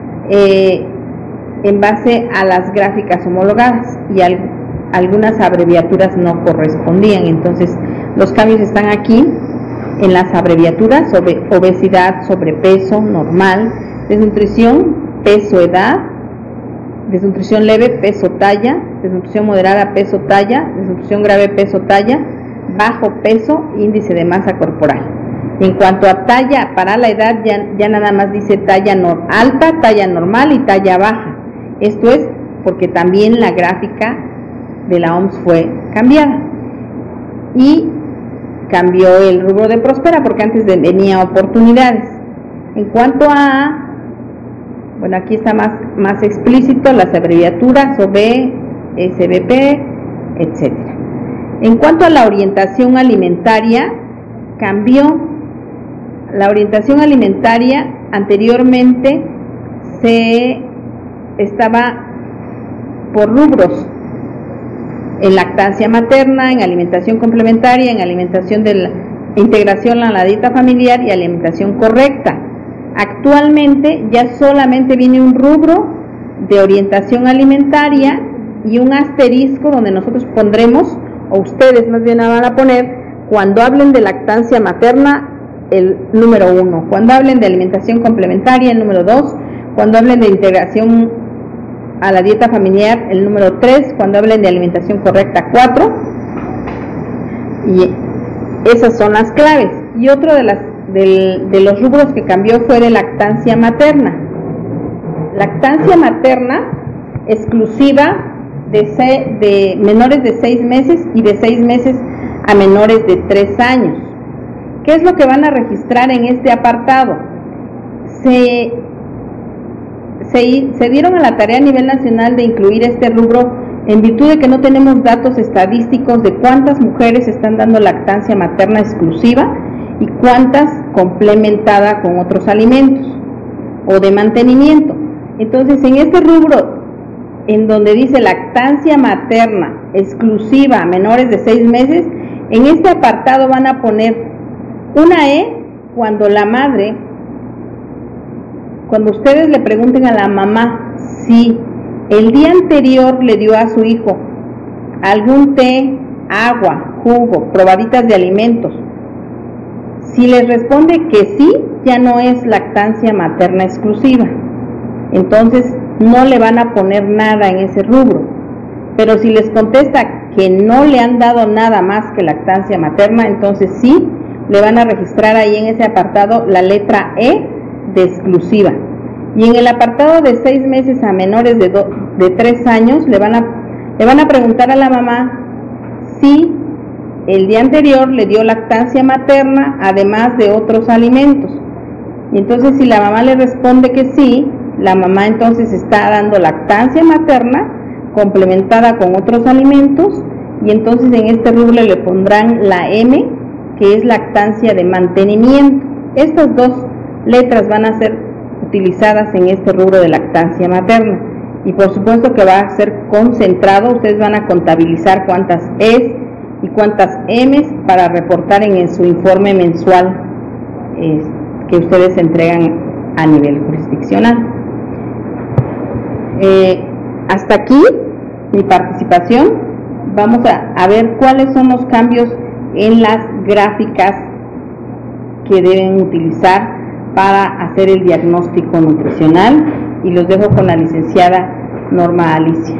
en base a las gráficas homologadas, y algunas abreviaturas no correspondían. Entonces los cambios están aquí en las abreviaturas: sobre obesidad, sobrepeso, normal, desnutrición, peso, edad, desnutrición leve, peso, talla, desnutrición moderada, peso, talla, desnutrición grave, peso, talla, bajo peso, índice de masa corporal. En cuanto a talla para la edad, ya nada más dice talla alta, talla normal y talla baja. Esto es porque también la gráfica de la OMS fue cambiada, y cambió el rubro de Prospera porque antes venía oportunidades. En cuanto a, bueno, aquí está más explícito las abreviaturas OB, SBP, etcétera. En cuanto a la orientación alimentaria, cambió. La orientación alimentaria anteriormente se estaba por rubros: en lactancia materna, en alimentación complementaria, en alimentación de la integración a la dieta familiar y alimentación correcta. Actualmente ya solamente viene un rubro de orientación alimentaria y un asterisco donde nosotros pondremos, o ustedes más bien van a poner, cuando hablen de lactancia materna, el número 1, cuando hablen de alimentación complementaria, el número 2, cuando hablen de integración a la dieta familiar, el número 3, cuando hablen de alimentación correcta, 4, y Esas son las claves. Y otro de los rubros que cambió fue de lactancia materna. Lactancia materna exclusiva de menores de 6 meses y de 6 meses a menores de 3 años. ¿Qué es lo que van a registrar en este apartado? Se dieron a la tarea a nivel nacional de incluir este rubro en virtud de que no tenemos datos estadísticos de cuántas mujeres están dando lactancia materna exclusiva y cuántas complementada con otros alimentos o de mantenimiento. Entonces, en este rubro en donde dice lactancia materna exclusiva a menores de 6 meses, en este apartado van a poner una E cuando la madre, cuando ustedes le pregunten a la mamá si el día anterior le dio a su hijo algún té, agua, jugo, probaditas de alimentos, si les responde que sí, ya no es lactancia materna exclusiva. Entonces no le van a poner nada en ese rubro. Pero si les contesta que no le han dado nada más que lactancia materna, entonces sí le van a registrar ahí en ese apartado la letra E de exclusiva. Y en el apartado de 6 meses a menores de 3 años le van a preguntar a la mamá si el día anterior le dio lactancia materna además de otros alimentos. Y entonces si la mamá le responde que sí, la mamá entonces está dando lactancia materna complementada con otros alimentos, y entonces en este rubro le pondrán la M, que es lactancia de mantenimiento. Estas dos letras van a ser utilizadas en este rubro de lactancia materna, y por supuesto que va a ser concentrado. Ustedes van a contabilizar cuántas Es y cuántas Ms para reportar en su informe mensual que ustedes entregan a nivel jurisdiccional. Hasta aquí mi participación. Vamos a ver cuáles son los cambios en las gráficas que deben utilizar para hacer el diagnóstico nutricional, y los dejo con la licenciada Norma Alicia.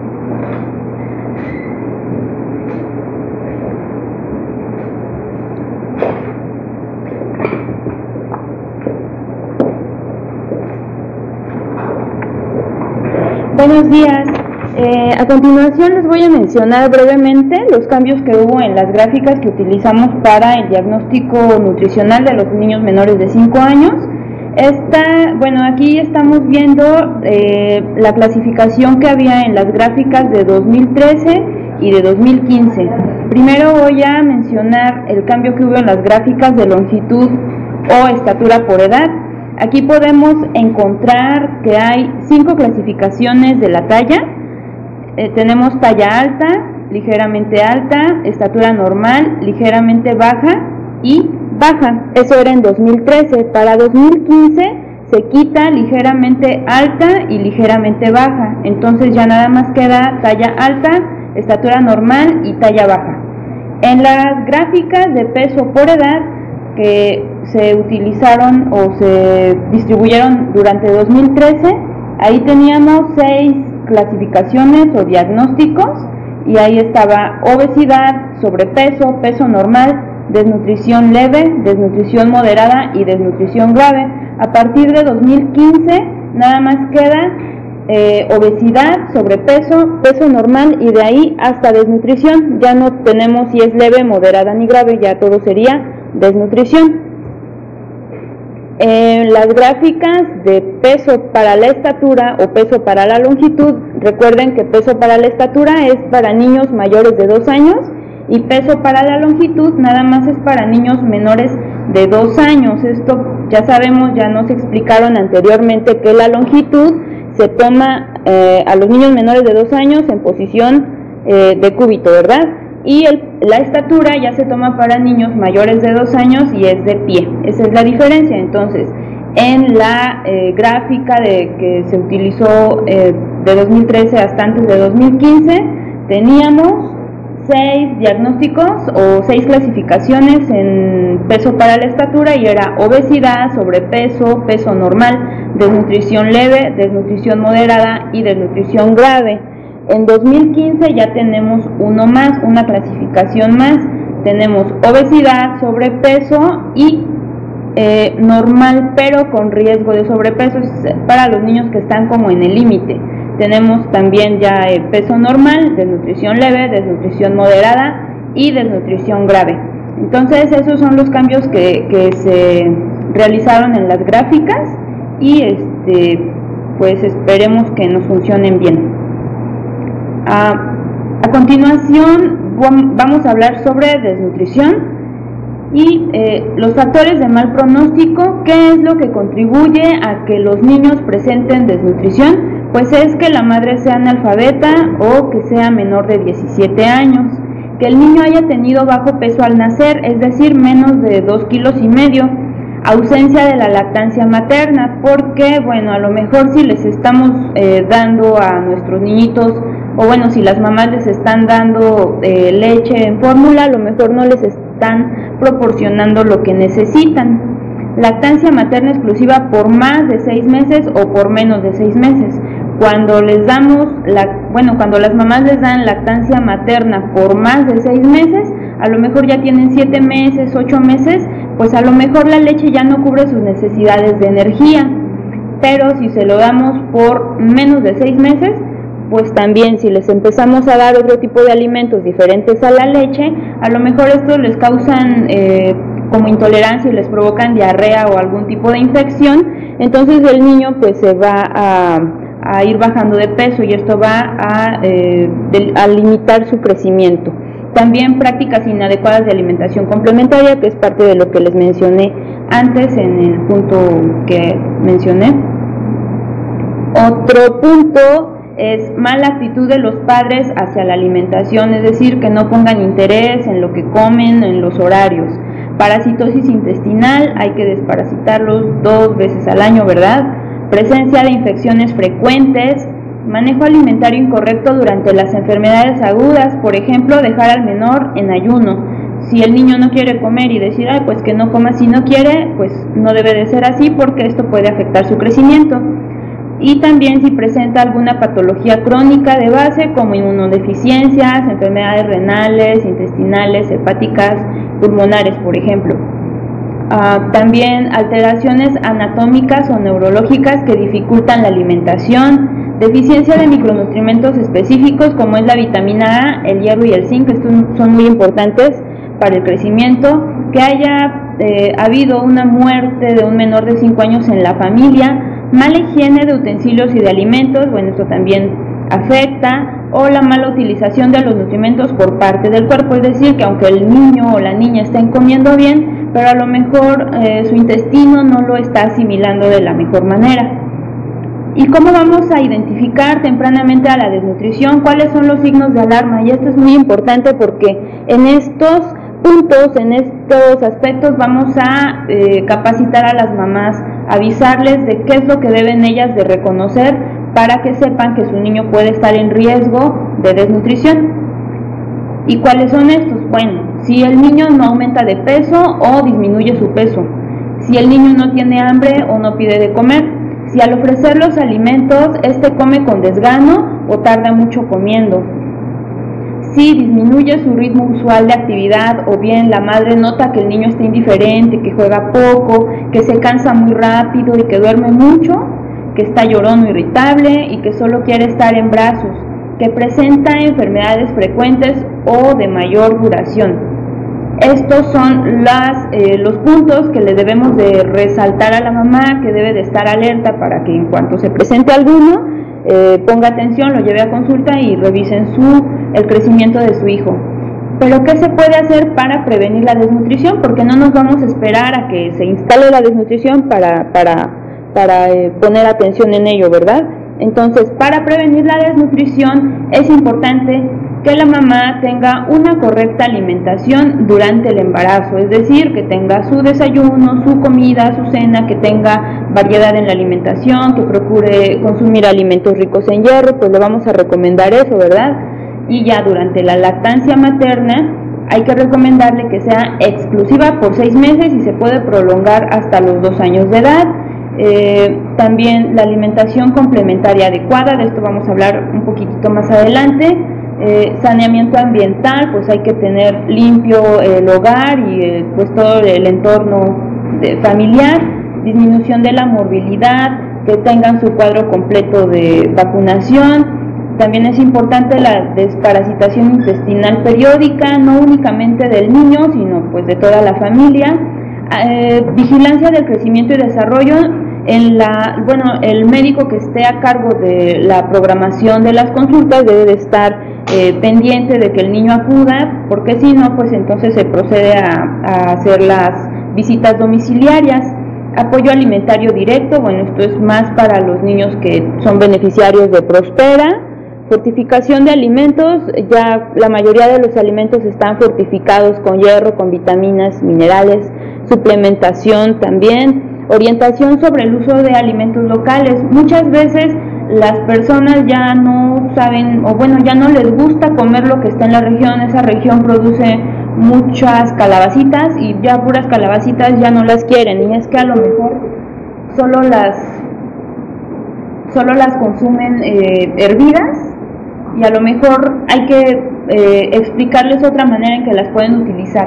Buenos días. A continuación les voy a mencionar brevemente los cambios que hubo en las gráficas que utilizamos para el diagnóstico nutricional de los niños menores de 5 años. Aquí estamos viendo la clasificación que había en las gráficas de 2013 y de 2015. Primero voy a mencionar el cambio que hubo en las gráficas de longitud o estatura por edad. Aquí podemos encontrar que hay 5 clasificaciones de la talla. Tenemos talla alta, ligeramente alta, estatura normal, ligeramente baja y baja. Eso era en 2013. Para 2015 se quita ligeramente alta y ligeramente baja. Entonces ya nada más queda talla alta, estatura normal y talla baja. En las gráficas de peso por edad que se utilizaron o se distribuyeron durante 2013, ahí teníamos 6 clasificaciones o diagnósticos, y ahí estaba obesidad, sobrepeso, peso normal, desnutrición leve, desnutrición moderada y desnutrición grave. A partir de 2015 nada más queda obesidad, sobrepeso, peso normal, y de ahí hasta desnutrición. Ya no tenemos si es leve, moderada ni grave, ya todo sería desnutrición. Las gráficas de peso para la estatura o peso para la longitud, recuerden que peso para la estatura es para niños mayores de 2 años y peso para la longitud nada más es para niños menores de 2 años. Esto ya sabemos, ya nos explicaron anteriormente que la longitud se toma a los niños menores de 2 años en posición de cúbito, ¿verdad? Y la estatura ya se toma para niños mayores de 2 años y es de pie. Esa es la diferencia. Entonces, en la gráfica que se utilizó de 2013 hasta antes de 2015, teníamos 6 diagnósticos o 6 clasificaciones en peso para la estatura, y era obesidad, sobrepeso, peso normal, desnutrición leve, desnutrición moderada y desnutrición grave. En 2015 ya tenemos uno más, una clasificación más, tenemos obesidad, sobrepeso y normal pero con riesgo de sobrepeso para los niños que están como en el límite. Tenemos también ya el peso normal, desnutrición leve, desnutrición moderada y desnutrición grave. Entonces esos son los cambios que se realizaron en las gráficas y pues esperemos que nos funcionen bien. A continuación vamos a hablar sobre desnutrición y los factores de mal pronóstico. ¿Qué es lo que contribuye a que los niños presenten desnutrición? Pues es que la madre sea analfabeta o que sea menor de 17 años, que el niño haya tenido bajo peso al nacer, es decir, menos de 2,5 kilos, ausencia de la lactancia materna, porque bueno, a lo mejor si les estamos dando a nuestros niñitos, o bueno, si las mamás les están dando leche en fórmula, a lo mejor no les están proporcionando lo que necesitan. Lactancia materna exclusiva por más de 6 meses o por menos de 6 meses. Cuando les damos, cuando las mamás les dan lactancia materna por más de 6 meses, a lo mejor ya tienen 7 meses, 8 meses, pues a lo mejor la leche ya no cubre sus necesidades de energía. Pero si se lo damos por menos de 6 meses, pues también si les empezamos a dar otro tipo de alimentos diferentes a la leche, a lo mejor estos les causan como intolerancia y les provocan diarrea o algún tipo de infección, entonces el niño pues se va a ir bajando de peso y esto va a limitar su crecimiento. También prácticas inadecuadas de alimentación complementaria, que es parte de lo que les mencioné antes en el punto que mencioné. Otro punto es mala actitud de los padres hacia la alimentación, es decir, que no pongan interés en lo que comen, en los horarios. Parasitosis intestinal, hay que desparasitarlos 2 veces al año, ¿verdad? Presencia de infecciones frecuentes, manejo alimentario incorrecto durante las enfermedades agudas, por ejemplo, dejar al menor en ayuno. Si el niño no quiere comer y decir, pues que no coma si no quiere, pues no debe de ser así porque esto puede afectar su crecimiento. Y también si presenta alguna patología crónica de base como inmunodeficiencias, enfermedades renales, intestinales, hepáticas, pulmonares, por ejemplo. También alteraciones anatómicas o neurológicas que dificultan la alimentación, deficiencia de micronutrientes específicos como es la vitamina A, el hierro y el zinc, estos son muy importantes para el crecimiento, que haya habido una muerte de un menor de 5 años en la familia, mala higiene de utensilios y de alimentos, bueno, esto también afecta, o la mala utilización de los nutrimentos por parte del cuerpo, es decir, que aunque el niño o la niña estén comiendo bien, pero a lo mejor su intestino no lo está asimilando de la mejor manera. ¿Y cómo vamos a identificar tempranamente a la desnutrición? ¿Cuáles son los signos de alarma? Y esto es muy importante porque en estos puntos, en estos aspectos vamos a capacitar a las mamás, avisarles de qué es lo que deben ellas de reconocer para que sepan que su niño puede estar en riesgo de desnutrición. ¿Y cuáles son estos? Bueno, si el niño no aumenta de peso o disminuye su peso, si el niño no tiene hambre o no pide de comer, si al ofrecer los alimentos este come con desgano o tarda mucho comiendo, si disminuye su ritmo usual de actividad o bien la madre nota que el niño está indiferente, que juega poco, que se cansa muy rápido y que duerme mucho, que está llorón o irritable y que solo quiere estar en brazos, que presenta enfermedades frecuentes o de mayor duración. Estos son los puntos que le debemos de resaltar a la mamá, que debe de estar alerta para que en cuanto se presente alguno, ponga atención, lo lleve a consulta y revisen el crecimiento de su hijo. Pero ¿qué se puede hacer para prevenir la desnutrición? Porque no nos vamos a esperar a que se instale la desnutrición para poner atención en ello, ¿verdad? Entonces, para prevenir la desnutrición es importante que la mamá tenga una correcta alimentación durante el embarazo, es decir, que tenga su desayuno, su comida, su cena, que tenga variedad en la alimentación, que procure consumir alimentos ricos en hierro, pues le vamos a recomendar eso, ¿verdad? Y ya durante la lactancia materna hay que recomendarle que sea exclusiva por 6 meses y se puede prolongar hasta los 2 años de edad. También la alimentación complementaria adecuada, de esto vamos a hablar un poquitito más adelante. Saneamiento ambiental, pues hay que tener limpio el hogar y pues todo el entorno familiar. Disminución de la morbilidad, que tengan su cuadro completo de vacunación. También es importante la desparasitación intestinal periódica, no únicamente del niño, sino pues de toda la familia. Vigilancia del crecimiento y desarrollo. El médico que esté a cargo de la programación de las consultas debe de estar pendiente de que el niño acuda, porque si no, pues entonces se procede a hacer las visitas domiciliarias. Apoyo alimentario directo, bueno, esto es más para los niños que son beneficiarios de Prospera. Fortificación de alimentos, ya la mayoría de los alimentos están fortificados con hierro, con vitaminas, minerales. Suplementación también. Orientación sobre el uso de alimentos locales. Muchas veces las personas ya no saben, o bueno, ya no les gusta comer lo que está en la región. Esa región produce muchas calabacitas y ya puras calabacitas ya no las quieren, y es que a lo mejor solo las consumen hervidas, y a lo mejor hay que explicarles otra manera en que las pueden utilizar.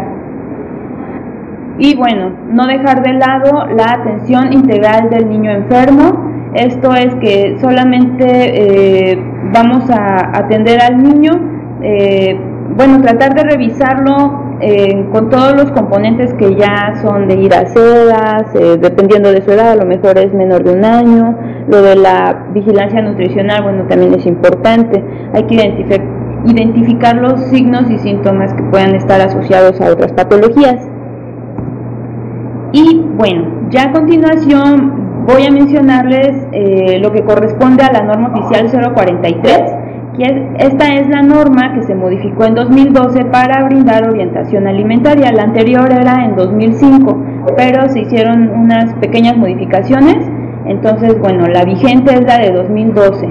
Y bueno, no dejar de lado la atención integral del niño enfermo. Esto es que solamente vamos a atender al niño, tratar de revisarlo con todos los componentes que ya son de ir a sedas, dependiendo de su edad, a lo mejor es menor de 1 año. Lo de la vigilancia nutricional, bueno, también es importante. Hay que identificar los signos y síntomas que puedan estar asociados a otras patologías. Y bueno, ya a continuación voy a mencionarles lo que corresponde a la norma oficial 043, que esta es la norma que se modificó en 2012 para brindar orientación alimentaria. La anterior era en 2005, pero se hicieron unas pequeñas modificaciones. Entonces, bueno, la vigente es la de 2012.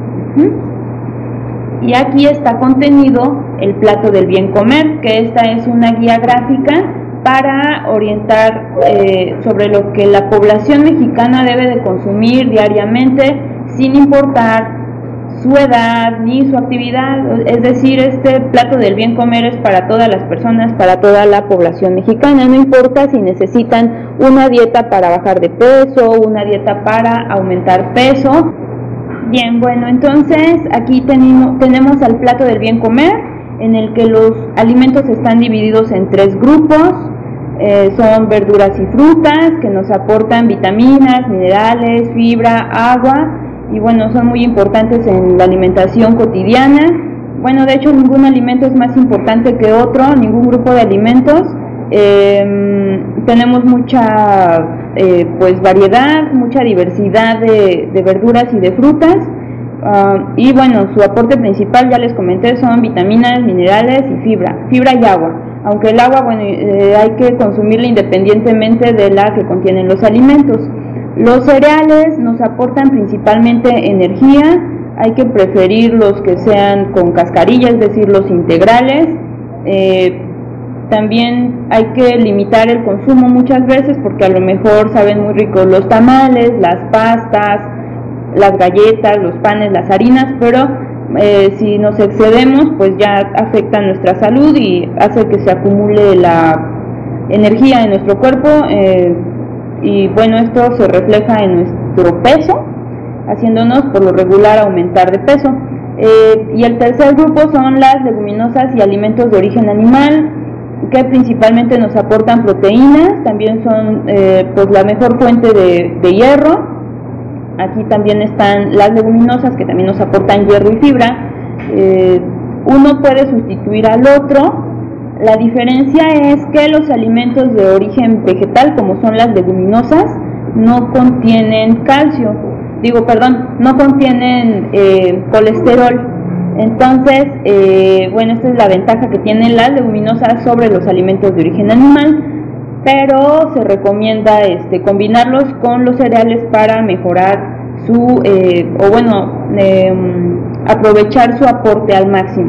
Y aquí está contenido el plato del bien comer, que esta es una guía gráfica para orientar sobre lo que la población mexicana debe de consumir diariamente, sin importar su edad ni su actividad. Es decir, este plato del bien comer es para todas las personas, para toda la población mexicana, no importa si necesitan una dieta para bajar de peso, una dieta para aumentar peso. Bien, bueno, entonces aquí tenemos al plato del bien comer, en el que los alimentos están divididos en 3 grupos. Son verduras y frutas que nos aportan vitaminas, minerales, fibra, agua, y bueno, son muy importantes en la alimentación cotidiana. Bueno, de hecho ningún alimento es más importante que otro, ningún grupo de alimentos. Tenemos mucha variedad, mucha diversidad de verduras y de frutas. Y bueno, su aporte principal, ya les comenté, son vitaminas, minerales y fibra y agua. Aunque el agua, bueno, hay que consumirla independientemente de la que contienen los alimentos. Los cereales nos aportan principalmente energía. Hay que preferir los que sean con cascarilla, es decir, los integrales. También hay que limitar el consumo muchas veces, porque a lo mejor saben muy ricos los tamales, las pastas, las galletas, los panes, las harinas, pero si nos excedemos, pues ya afecta nuestra salud y hace que se acumule la energía en nuestro cuerpo, y bueno, esto se refleja en nuestro peso, haciéndonos por lo regular aumentar de peso. Y el tercer grupo son las leguminosas y alimentos de origen animal, que principalmente nos aportan proteínas. También son pues la mejor fuente de hierro. Aquí también están las leguminosas, que también nos aportan hierro y fibra. Uno puede sustituir al otro. La diferencia es que los alimentos de origen vegetal, como son las leguminosas, no contienen no contienen colesterol. Entonces, bueno, esta es la ventaja que tienen las leguminosas sobre los alimentos de origen animal, pero se recomienda combinarlos con los cereales para mejorar aprovechar su aporte al máximo.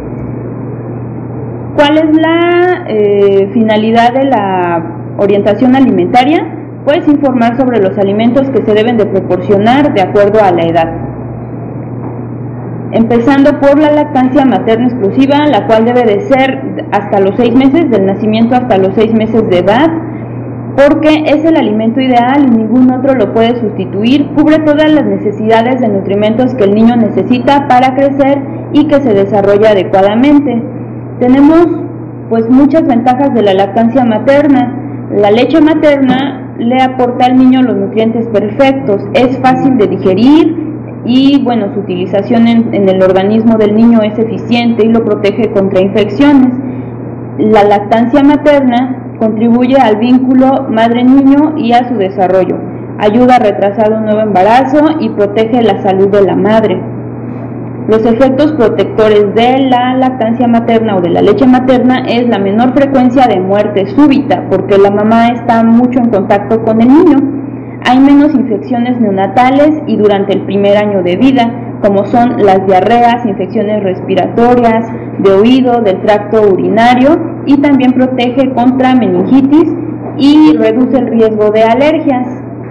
¿Cuál es la finalidad de la orientación alimentaria? Pues informar sobre los alimentos que se deben de proporcionar de acuerdo a la edad. empezando por la lactancia materna exclusiva, la cual debe de ser hasta los 6 meses, del nacimiento hasta los 6 meses de edad, porque es el alimento ideal y ningún otro lo puede sustituir, cubre todas las necesidades de nutrimentos que el niño necesita para crecer y que se desarrolle adecuadamente. Tenemos pues muchas ventajas de la lactancia materna. La leche materna le aporta al niño los nutrientes perfectos, es fácil de digerir y bueno, su utilización en el organismo del niño es eficiente y lo protege contra infecciones. La lactancia materna contribuye al vínculo madre-niño y a su desarrollo, ayuda a retrasar un nuevo embarazo y protege la salud de la madre. Los efectos protectores de la lactancia materna o de la leche materna es la menor frecuencia de muerte súbita, porque la mamá está mucho en contacto con el niño. Hay menos infecciones neonatales y durante el primer año de vida, como son las diarreas, infecciones respiratorias, de oído, del tracto urinario, y también protege contra meningitis y reduce el riesgo de alergias.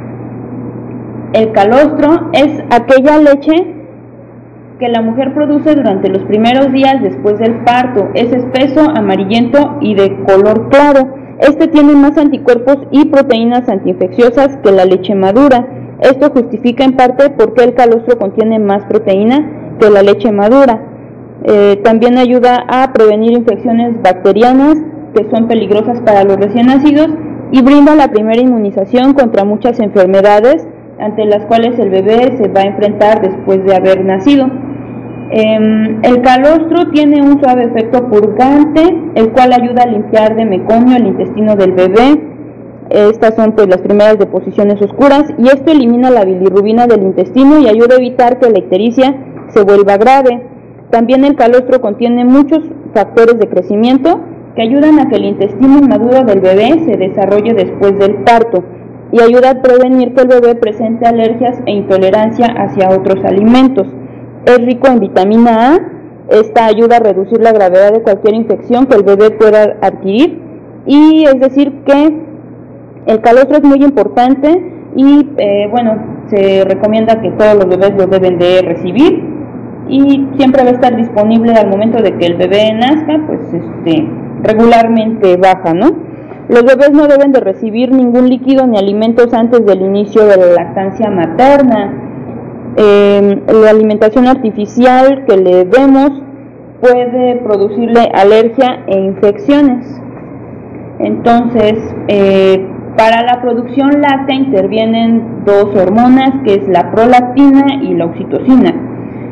El calostro es aquella leche que la mujer produce durante los primeros días después del parto. Es espeso, amarillento y de color claro. Este tiene más anticuerpos y proteínas antiinfecciosas que la leche madura. Esto justifica en parte por qué el calostro contiene más proteína que la leche madura. También ayuda a prevenir infecciones bacterianas que son peligrosas para los recién nacidos y brinda la primera inmunización contra muchas enfermedades ante las cuales el bebé se va a enfrentar después de haber nacido. El calostro tiene un suave efecto purgante, el cual ayuda a limpiar de meconio el intestino del bebé. Estas son pues las primeras deposiciones oscuras y esto elimina la bilirrubina del intestino y ayuda a evitar que la ictericia se vuelva grave. También el calostro contiene muchos factores de crecimiento que ayudan a que el intestino inmaduro del bebé se desarrolle después del parto y ayuda a prevenir que el bebé presente alergias e intolerancia hacia otros alimentos. Es rico en vitamina A, esta ayuda a reducir la gravedad de cualquier infección que el bebé pueda adquirir, y es decir que el calostro es muy importante y bueno, se recomienda que todos los bebés lo deben de recibir y siempre va a estar disponible al momento de que el bebé nazca, pues regularmente baja, ¿no? Los bebés no deben de recibir ningún líquido ni alimentos antes del inicio de la lactancia materna. La alimentación artificial que le demos puede producirle alergia e infecciones. Entonces, para la producción láctea intervienen dos hormonas, que es la prolactina y la oxitocina.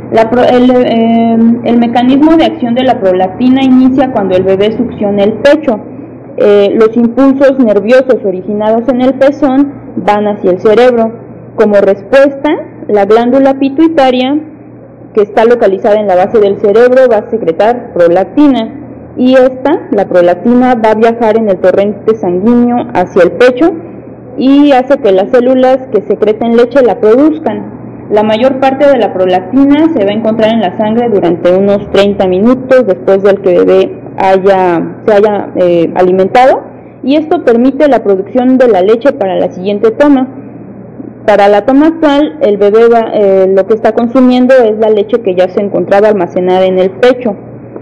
El mecanismo de acción de la prolactina inicia cuando el bebé succiona el pecho. Los impulsos nerviosos originados en el pezón van hacia el cerebro. Como respuesta, la glándula pituitaria, que está localizada en la base del cerebro, va a secretar prolactina. Y la prolactina, va a viajar en el torrente sanguíneo hacia el pecho y hace que las células que secretan leche la produzcan. La mayor parte de la prolactina se va a encontrar en la sangre durante unos 30 minutos después del que el bebé se haya alimentado, y esto permite la producción de la leche para la siguiente toma. Para la toma actual, el bebé lo que está consumiendo es la leche que ya se encontraba almacenada en el pecho.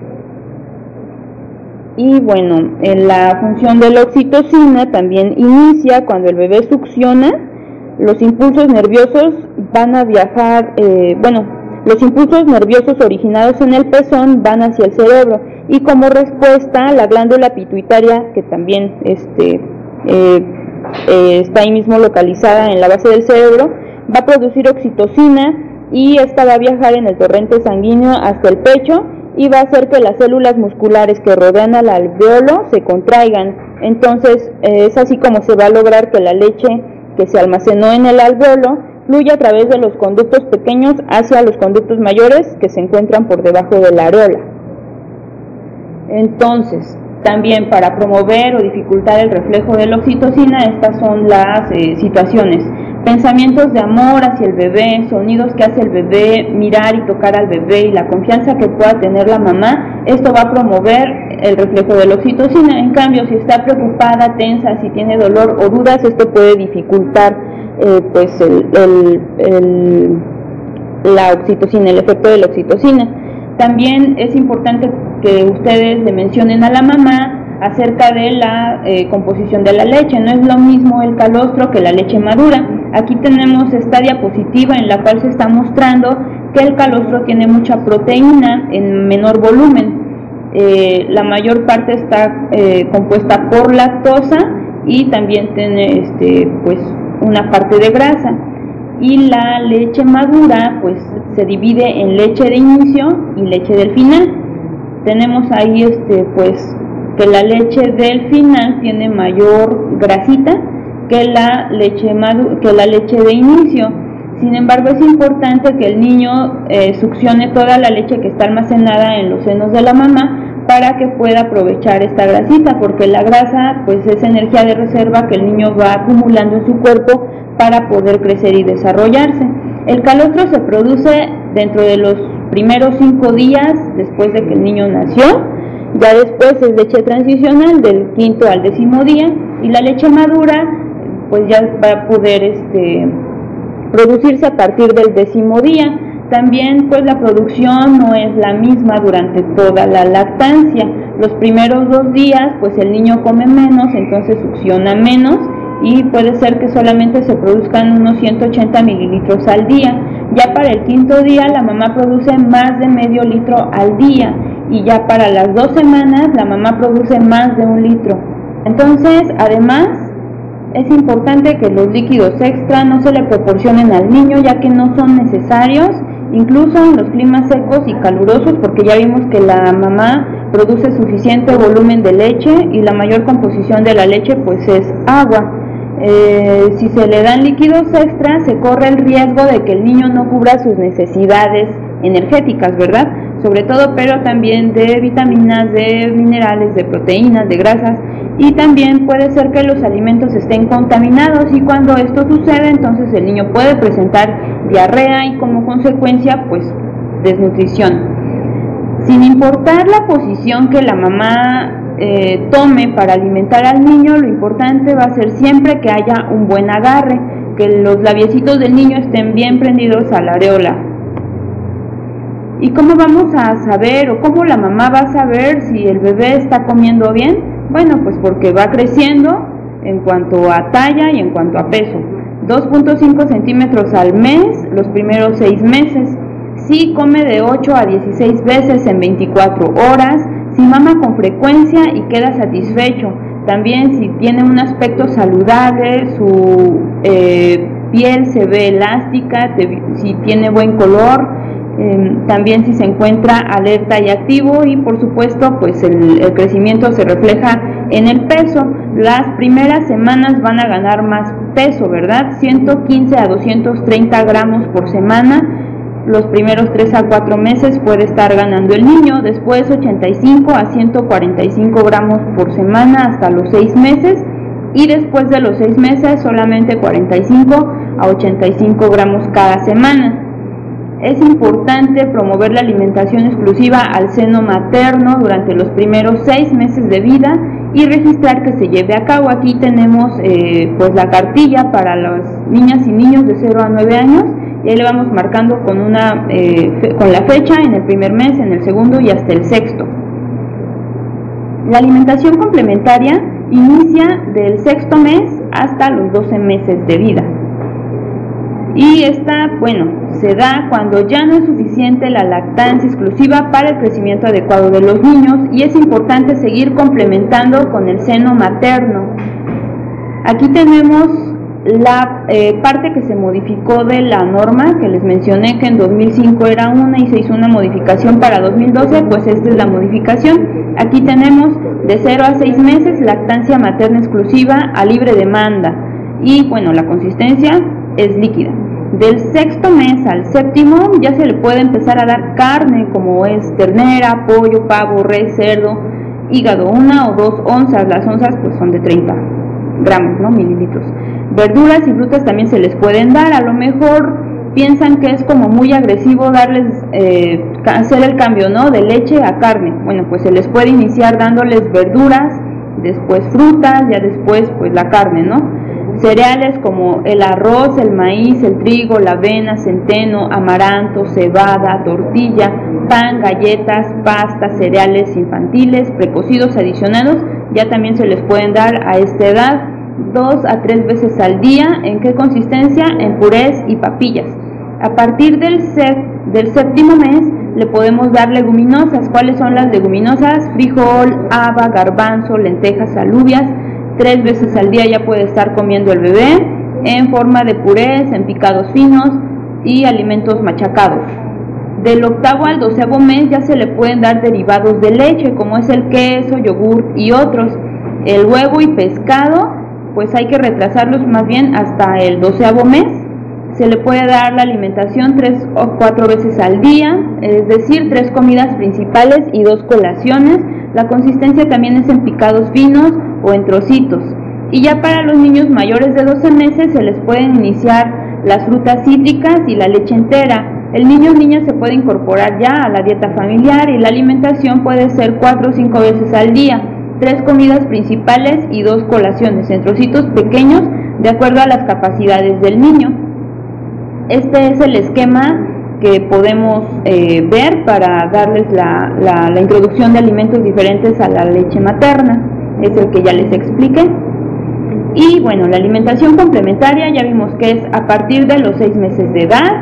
Y bueno, la función de la oxitocina también inicia cuando el bebé succiona. Los impulsos nerviosos van a viajar, los impulsos nerviosos originados en el pezón van hacia el cerebro, y como respuesta la glándula pituitaria, que también está ahí mismo localizada en la base del cerebro, va a producir oxitocina, y esta va a viajar en el torrente sanguíneo hasta el pecho y va a hacer que las células musculares que rodean al alveolo se contraigan. Entonces es así como se va a lograr que la leche que se almacenó en el alveolo fluye a través de los conductos pequeños hacia los conductos mayores que se encuentran por debajo de la areola. Entonces, también para promover o dificultar el reflejo de la oxitocina, estas son las situaciones: pensamientos de amor hacia el bebé, sonidos que hace el bebé, mirar y tocar al bebé y la confianza que pueda tener la mamá. Esto va a promover el reflejo de la oxitocina. En cambio, si está preocupada, tensa, si tiene dolor o dudas, esto puede dificultar la oxitocina, el efecto de la oxitocina. También es importante que ustedes le mencionen a la mamá acerca de la composición de la leche. No es lo mismo el calostro que la leche madura. Aquí tenemos esta diapositiva en la cual se está mostrando que el calostro tiene mucha proteína en menor volumen. La mayor parte está compuesta por lactosa y también tiene pues una parte de grasa. Y la leche madura pues se divide en leche de inicio y leche del final. Tenemos ahí pues que la leche del final tiene mayor grasita que la leche de inicio. Sin embargo, es importante que el niño succione toda la leche que está almacenada en los senos de la mamá para que pueda aprovechar esta grasita, porque la grasa pues es energía de reserva que el niño va acumulando en su cuerpo para poder crecer y desarrollarse. El calostro se produce dentro de los primeros 5 días después de que el niño nació. Ya después es leche transicional del 5º al 10º día, y la leche madura pues ya va a poder producirse a partir del 10º día. También pues la producción no es la misma durante toda la lactancia. Los primeros 2 días pues el niño come menos, entonces succiona menos, y puede ser que solamente se produzcan unos 180 mililitros al día. Ya para el 5º día la mamá produce más de medio litro al día, y ya para las 2 semanas la mamá produce más de 1 litro. Entonces, además, es importante que los líquidos extra no se le proporcionen al niño, ya que no son necesarios, incluso en los climas secos y calurosos, porque ya vimos que la mamá produce suficiente volumen de leche y la mayor composición de la leche pues es agua. Si se le dan líquidos extra, se corre el riesgo de que el niño no cubra sus necesidades energéticas, ¿verdad? Sobre todo, pero también de vitaminas, de minerales, de proteínas, de grasas, y también puede ser que los alimentos estén contaminados, y cuando esto sucede, entonces el niño puede presentar diarrea y como consecuencia, pues, desnutrición. Sin importar la posición que la mamá tome para alimentar al niño, lo importante va a ser siempre que haya un buen agarre, que los labiecitos del niño estén bien prendidos a la areola. ¿Y cómo vamos a saber, o cómo la mamá va a saber si el bebé está comiendo bien? Bueno, pues porque va creciendo en cuanto a talla y en cuanto a peso. 2.5 centímetros al mes los primeros 6 meses. Si come de 8 a 16 veces en 24 horas, si mama con frecuencia y queda satisfecho. También si tiene un aspecto saludable, su piel se ve elástica, si tiene buen color. También si se encuentra alerta y activo, y por supuesto pues el crecimiento se refleja en el peso. Las primeras semanas van a ganar más peso, ¿verdad? 115 a 230 gramos por semana. Los primeros 3 a 4 meses puede estar ganando el niño, después 85 a 145 gramos por semana hasta los 6 meses, y después de los 6 meses solamente 45 a 85 gramos cada semana. Es importante promover la alimentación exclusiva al seno materno durante los primeros 6 meses de vida y registrar que se lleve a cabo. Aquí tenemos pues la cartilla para las niñas y niños de 0 a 9 años, y ahí le vamos marcando con la fecha en el primer mes, en el segundo y hasta el 6º. La alimentación complementaria inicia del 6º mes hasta los 12 meses de vida. Y esta, se da cuando ya no es suficiente la lactancia exclusiva para el crecimiento adecuado de los niños, y es importante seguir complementando con el seno materno. Aquí tenemos la parte que se modificó de la norma, que les mencioné que en 2005 era una y se hizo una modificación para 2012, pues esta es la modificación. Aquí tenemos de 0 a 6 meses lactancia materna exclusiva a libre demanda, y la consistencia es líquida. Del 6º mes al 7º ya se le puede empezar a dar carne, como es ternera, pollo, pavo, res, cerdo, hígado, 1 o 2 onzas. Las onzas pues son de 30 gramos, ¿no? Mililitros. Verduras y frutas también se les pueden dar. A lo mejor piensan que es como muy agresivo darles, hacer el cambio, ¿no? De leche a carne. Pues se les puede iniciar dándoles verduras, después frutas, ya después pues la carne, ¿no? Cereales como el arroz, el maíz, el trigo, la avena, centeno, amaranto, cebada, tortilla, pan, galletas, pastas, cereales infantiles, precocidos adicionados, ya también se les pueden dar a esta edad 2 a 3 veces al día. ¿En qué consistencia? En purés y papillas. A partir del séptimo mes le podemos dar leguminosas. ¿Cuáles son las leguminosas? Frijol, haba, garbanzo, lentejas, alubias. 3 veces al día ya puede estar comiendo el bebé en forma de purés, en picados finos y alimentos machacados. Del 8º al 12º mes ya se le pueden dar derivados de leche, como es el queso, yogur y otros. El huevo y pescado, pues hay que retrasarlos más bien hasta el 12º mes. Se le puede dar la alimentación 3 o 4 veces al día, es decir, 3 comidas principales y 2 colaciones. La consistencia también es en picados finos o en trocitos. Y ya para los niños mayores de 12 meses se les pueden iniciar las frutas cítricas y la leche entera. El niño o niña se puede incorporar ya a la dieta familiar y la alimentación puede ser 4 o 5 veces al día, 3 comidas principales y 2 colaciones en trocitos pequeños de acuerdo a las capacidades del niño. Este es el esquema que podemos ver para darles la introducción de alimentos diferentes a la leche materna. Es el que ya les expliqué. Y bueno, la alimentación complementaria ya vimos que es a partir de los 6 meses de edad.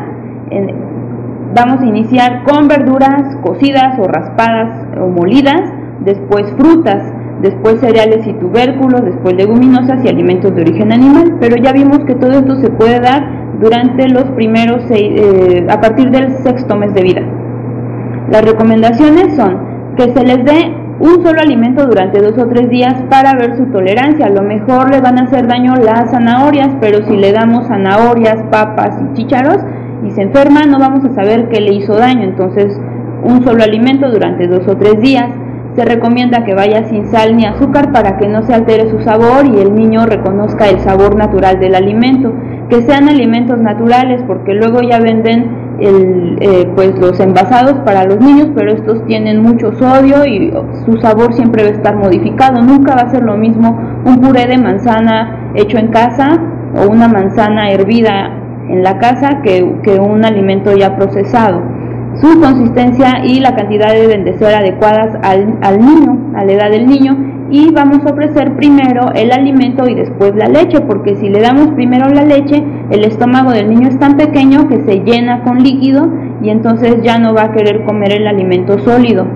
Vamos a iniciar con verduras cocidas o raspadas o molidas, después frutas, después cereales y tubérculos, después leguminosas y alimentos de origen animal. Pero ya vimos que todo esto se puede dar durante los primeros a partir del 6º mes de vida. Las recomendaciones son que se les dé un solo alimento durante 2 o 3 días para ver su tolerancia. A lo mejor le van a hacer daño las zanahorias, pero si le damos zanahorias, papas y chícharos y se enferma, no vamos a saber qué le hizo daño. Entonces, un solo alimento durante 2 o 3 días. Se recomienda que vaya sin sal ni azúcar para que no se altere su sabor y el niño reconozca el sabor natural del alimento. Que sean alimentos naturales, porque luego ya venden pues los envasados para los niños, pero estos tienen mucho sodio y su sabor siempre va a estar modificado. Nunca va a ser lo mismo un puré de manzana hecho en casa o una manzana hervida en la casa que un alimento ya procesado. Su consistencia y la cantidad deben de ser adecuadas al niño, a la edad del niño, y vamos a ofrecer primero el alimento y después la leche, porque si le damos primero la leche, el estómago del niño es tan pequeño que se llena con líquido y entonces ya no va a querer comer el alimento sólido.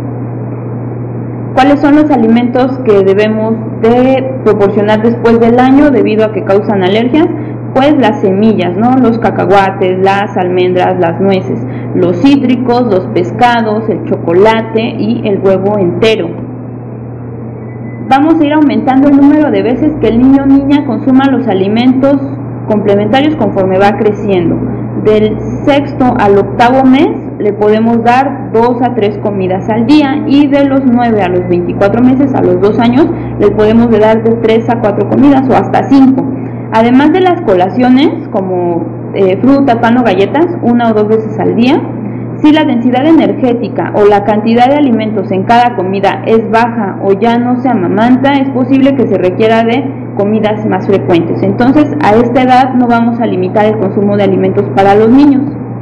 ¿Cuáles son los alimentos que debemos de proporcionar después del año debido a que causan alergias? Pues las semillas, ¿no? Los cacahuates, las almendras, las nueces, los cítricos, los pescados, el chocolate y el huevo entero. Vamos a ir aumentando el número de veces que el niño o niña consuma los alimentos complementarios conforme va creciendo. Del 6º al 8º mes le podemos dar 2 a 3 comidas al día y de los 9 a los 24 meses, a los 2 años, le podemos dar de 3 a 4 comidas o hasta 5. Además de las colaciones como fruta, pan o galletas, 1 o 2 veces al día. Si la densidad energética o la cantidad de alimentos en cada comida es baja o ya no se amamanta, es posible que se requiera de comidas más frecuentes. Entonces, a esta edad no vamos a limitar el consumo de alimentos para los niños.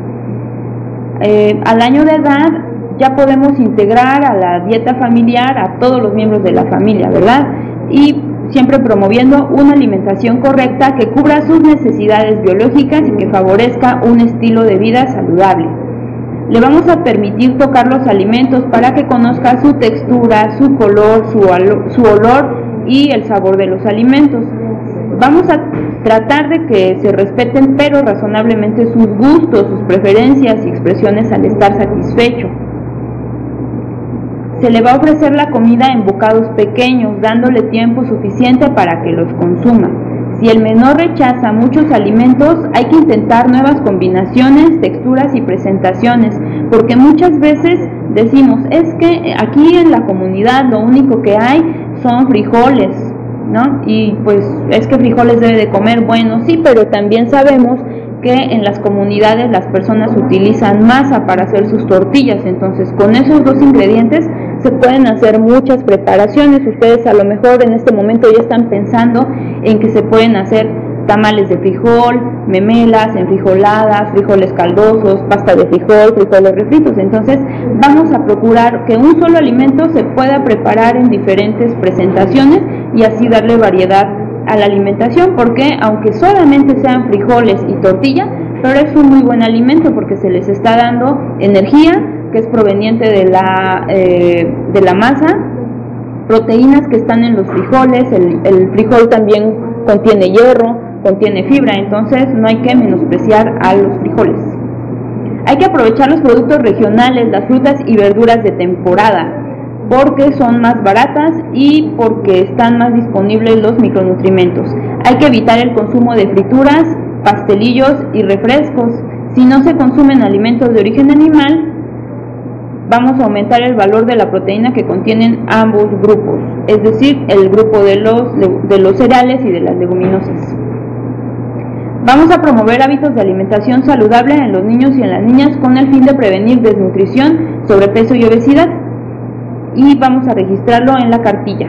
Al año de edad ya podemos integrar a la dieta familiar a todos los miembros de la familia, ¿verdad? Y siempre promoviendo una alimentación correcta que cubra sus necesidades biológicas y que favorezca un estilo de vida saludable. Le vamos a permitir tocar los alimentos para que conozca su textura, su color, su olor y el sabor de los alimentos. Vamos a tratar de que se respeten pero razonablemente sus gustos, sus preferencias y expresiones al estar satisfecho. Se le va a ofrecer la comida en bocados pequeños, dándole tiempo suficiente para que los consuma. Si el menor rechaza muchos alimentos, hay que intentar nuevas combinaciones, texturas y presentaciones, porque muchas veces decimos, es que aquí en la comunidad lo único que hay son frijoles, ¿no? Y pues es que frijoles debe de comer, bueno, sí, pero también sabemos que en las comunidades las personas utilizan masa para hacer sus tortillas, entonces con esos 2 ingredientes Se pueden hacer muchas preparaciones. Ustedes a lo mejor en este momento ya están pensando en que se pueden hacer tamales de frijol, memelas, enfrijoladas, frijoles caldosos, pasta de frijol, frijoles refritos. Entonces vamos a procurar que un solo alimento se pueda preparar en diferentes presentaciones y así darle variedad a la alimentación, porque aunque solamente sean frijoles y tortilla, pero es un muy buen alimento porque se les está dando energía que es proveniente de la masa, proteínas que están en los frijoles, el frijol también contiene hierro, contiene fibra, entonces no hay que menospreciar a los frijoles. Hay que aprovechar los productos regionales, las frutas y verduras de temporada, porque son más baratas y porque están más disponibles los micronutrimentos. Hay que evitar el consumo de frituras, pastelillos y refrescos. Si no se consumen alimentos de origen animal, vamos a aumentar el valor de la proteína que contienen ambos grupos, es decir, el grupo de los cereales y de las leguminosas. Vamos a promover hábitos de alimentación saludable en los niños y en las niñas con el fin de prevenir desnutrición, sobrepeso y obesidad, y vamos a registrarlo en la cartilla.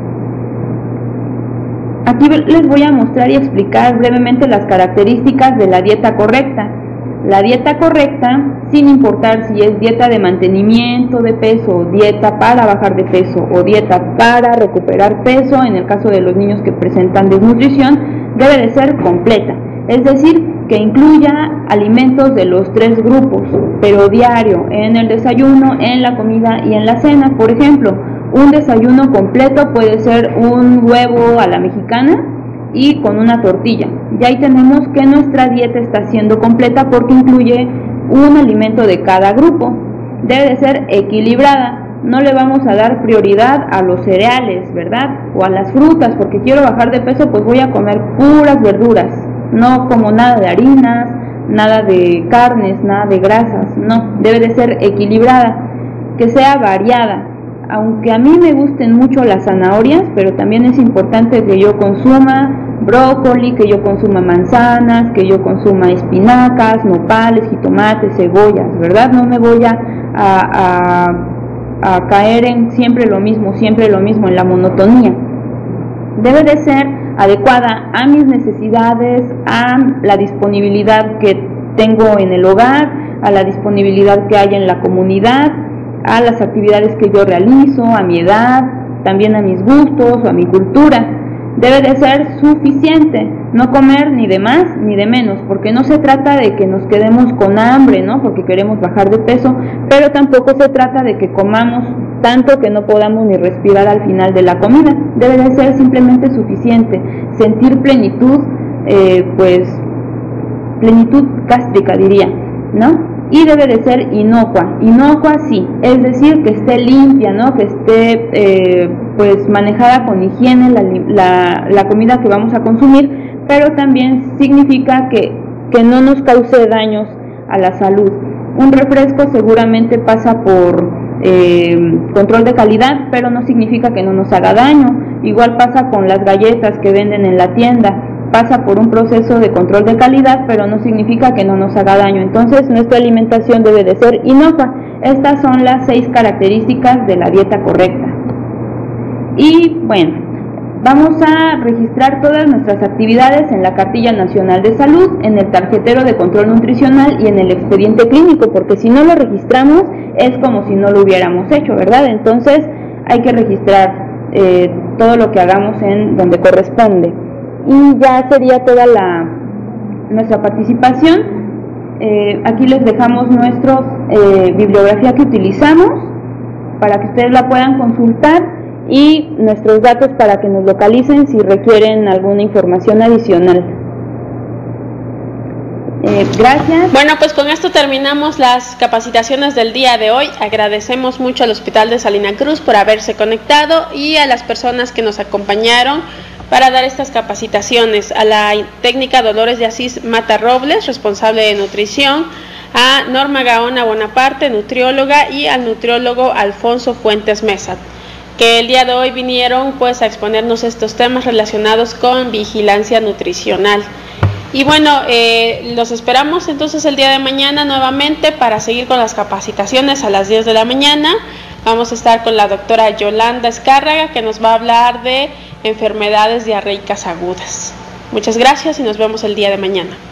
Aquí les voy a mostrar y explicar brevemente las características de la dieta correcta. La dieta correcta, sin importar si es dieta de mantenimiento de peso, dieta para bajar de peso o dieta para recuperar peso, en el caso de los niños que presentan desnutrición, debe de ser completa. Es decir, que incluya alimentos de los 3 grupos, pero diario, en el desayuno, en la comida y en la cena. Por ejemplo, un desayuno completo puede ser un huevo a la mexicana y con una tortilla. Y ahí tenemos que nuestra dieta está siendo completa porque incluye un alimento de cada grupo. Debe de ser equilibrada. No le vamos a dar prioridad a los cereales, ¿verdad? O a las frutas, porque quiero bajar de peso, pues voy a comer puras verduras. No como nada de harinas, nada de carnes, nada de grasas. No, debe de ser equilibrada, que sea variada. Aunque a mí me gusten mucho las zanahorias, pero también es importante que yo consuma brócoli, que yo consuma manzanas, que yo consuma espinacas, nopales, jitomates, cebollas, ¿verdad? No me voy a caer en siempre lo mismo, en la monotonía. Debe de ser adecuada a mis necesidades, a la disponibilidad que tengo en el hogar, a la disponibilidad que hay en la comunidad, a las actividades que yo realizo, a mi edad, también a mis gustos o a mi cultura. Debe de ser suficiente, no comer ni de más ni de menos, porque no se trata de que nos quedemos con hambre, ¿no? Porque queremos bajar de peso, pero tampoco se trata de que comamos tanto que no podamos ni respirar al final de la comida. Debe de ser simplemente suficiente, sentir plenitud, plenitud gástrica diría, ¿no? Y debe de ser inocua sí, es decir, que esté limpia, ¿no? Que esté manejada con higiene la comida que vamos a consumir, pero también significa que no nos cause daños a la salud. Un refresco seguramente pasa por control de calidad, pero no significa que no nos haga daño. Igual pasa con las galletas que venden en la tienda. Pasa por un proceso de control de calidad, pero no significa que no nos haga daño. Entonces nuestra alimentación debe de ser inocua. Estas son las 6 características de la dieta correcta. Y bueno, vamos a registrar todas nuestras actividades en la Cartilla Nacional de Salud, en el tarjetero de control nutricional y en el expediente clínico, porque si no lo registramos es como si no lo hubiéramos hecho, ¿verdad? Entonces hay que registrar todo lo que hagamos en donde corresponde. Y ya sería toda nuestra participación. Aquí les dejamos nuestra bibliografía que utilizamos para que ustedes la puedan consultar y nuestros datos para que nos localicen si requieren alguna información adicional. Gracias. Bueno, pues con esto terminamos las capacitaciones del día de hoy. Agradecemos mucho al Hospital de Salina Cruz por haberse conectado y a las personas que nos acompañaron para dar estas capacitaciones, a la técnica Dolores de Asís Mata Robles, responsable de nutrición, a Norma Gaona Bonaparte, nutrióloga, y al nutriólogo Alfonso Fuentes Mesa, que el día de hoy vinieron pues a exponernos estos temas relacionados con vigilancia nutricional. Y bueno, los esperamos entonces el día de mañana nuevamente para seguir con las capacitaciones a las 10 de la mañana. Vamos a estar con la doctora Yolanda Escárraga, que nos va a hablar de enfermedades diarreicas agudas. Muchas gracias y nos vemos el día de mañana.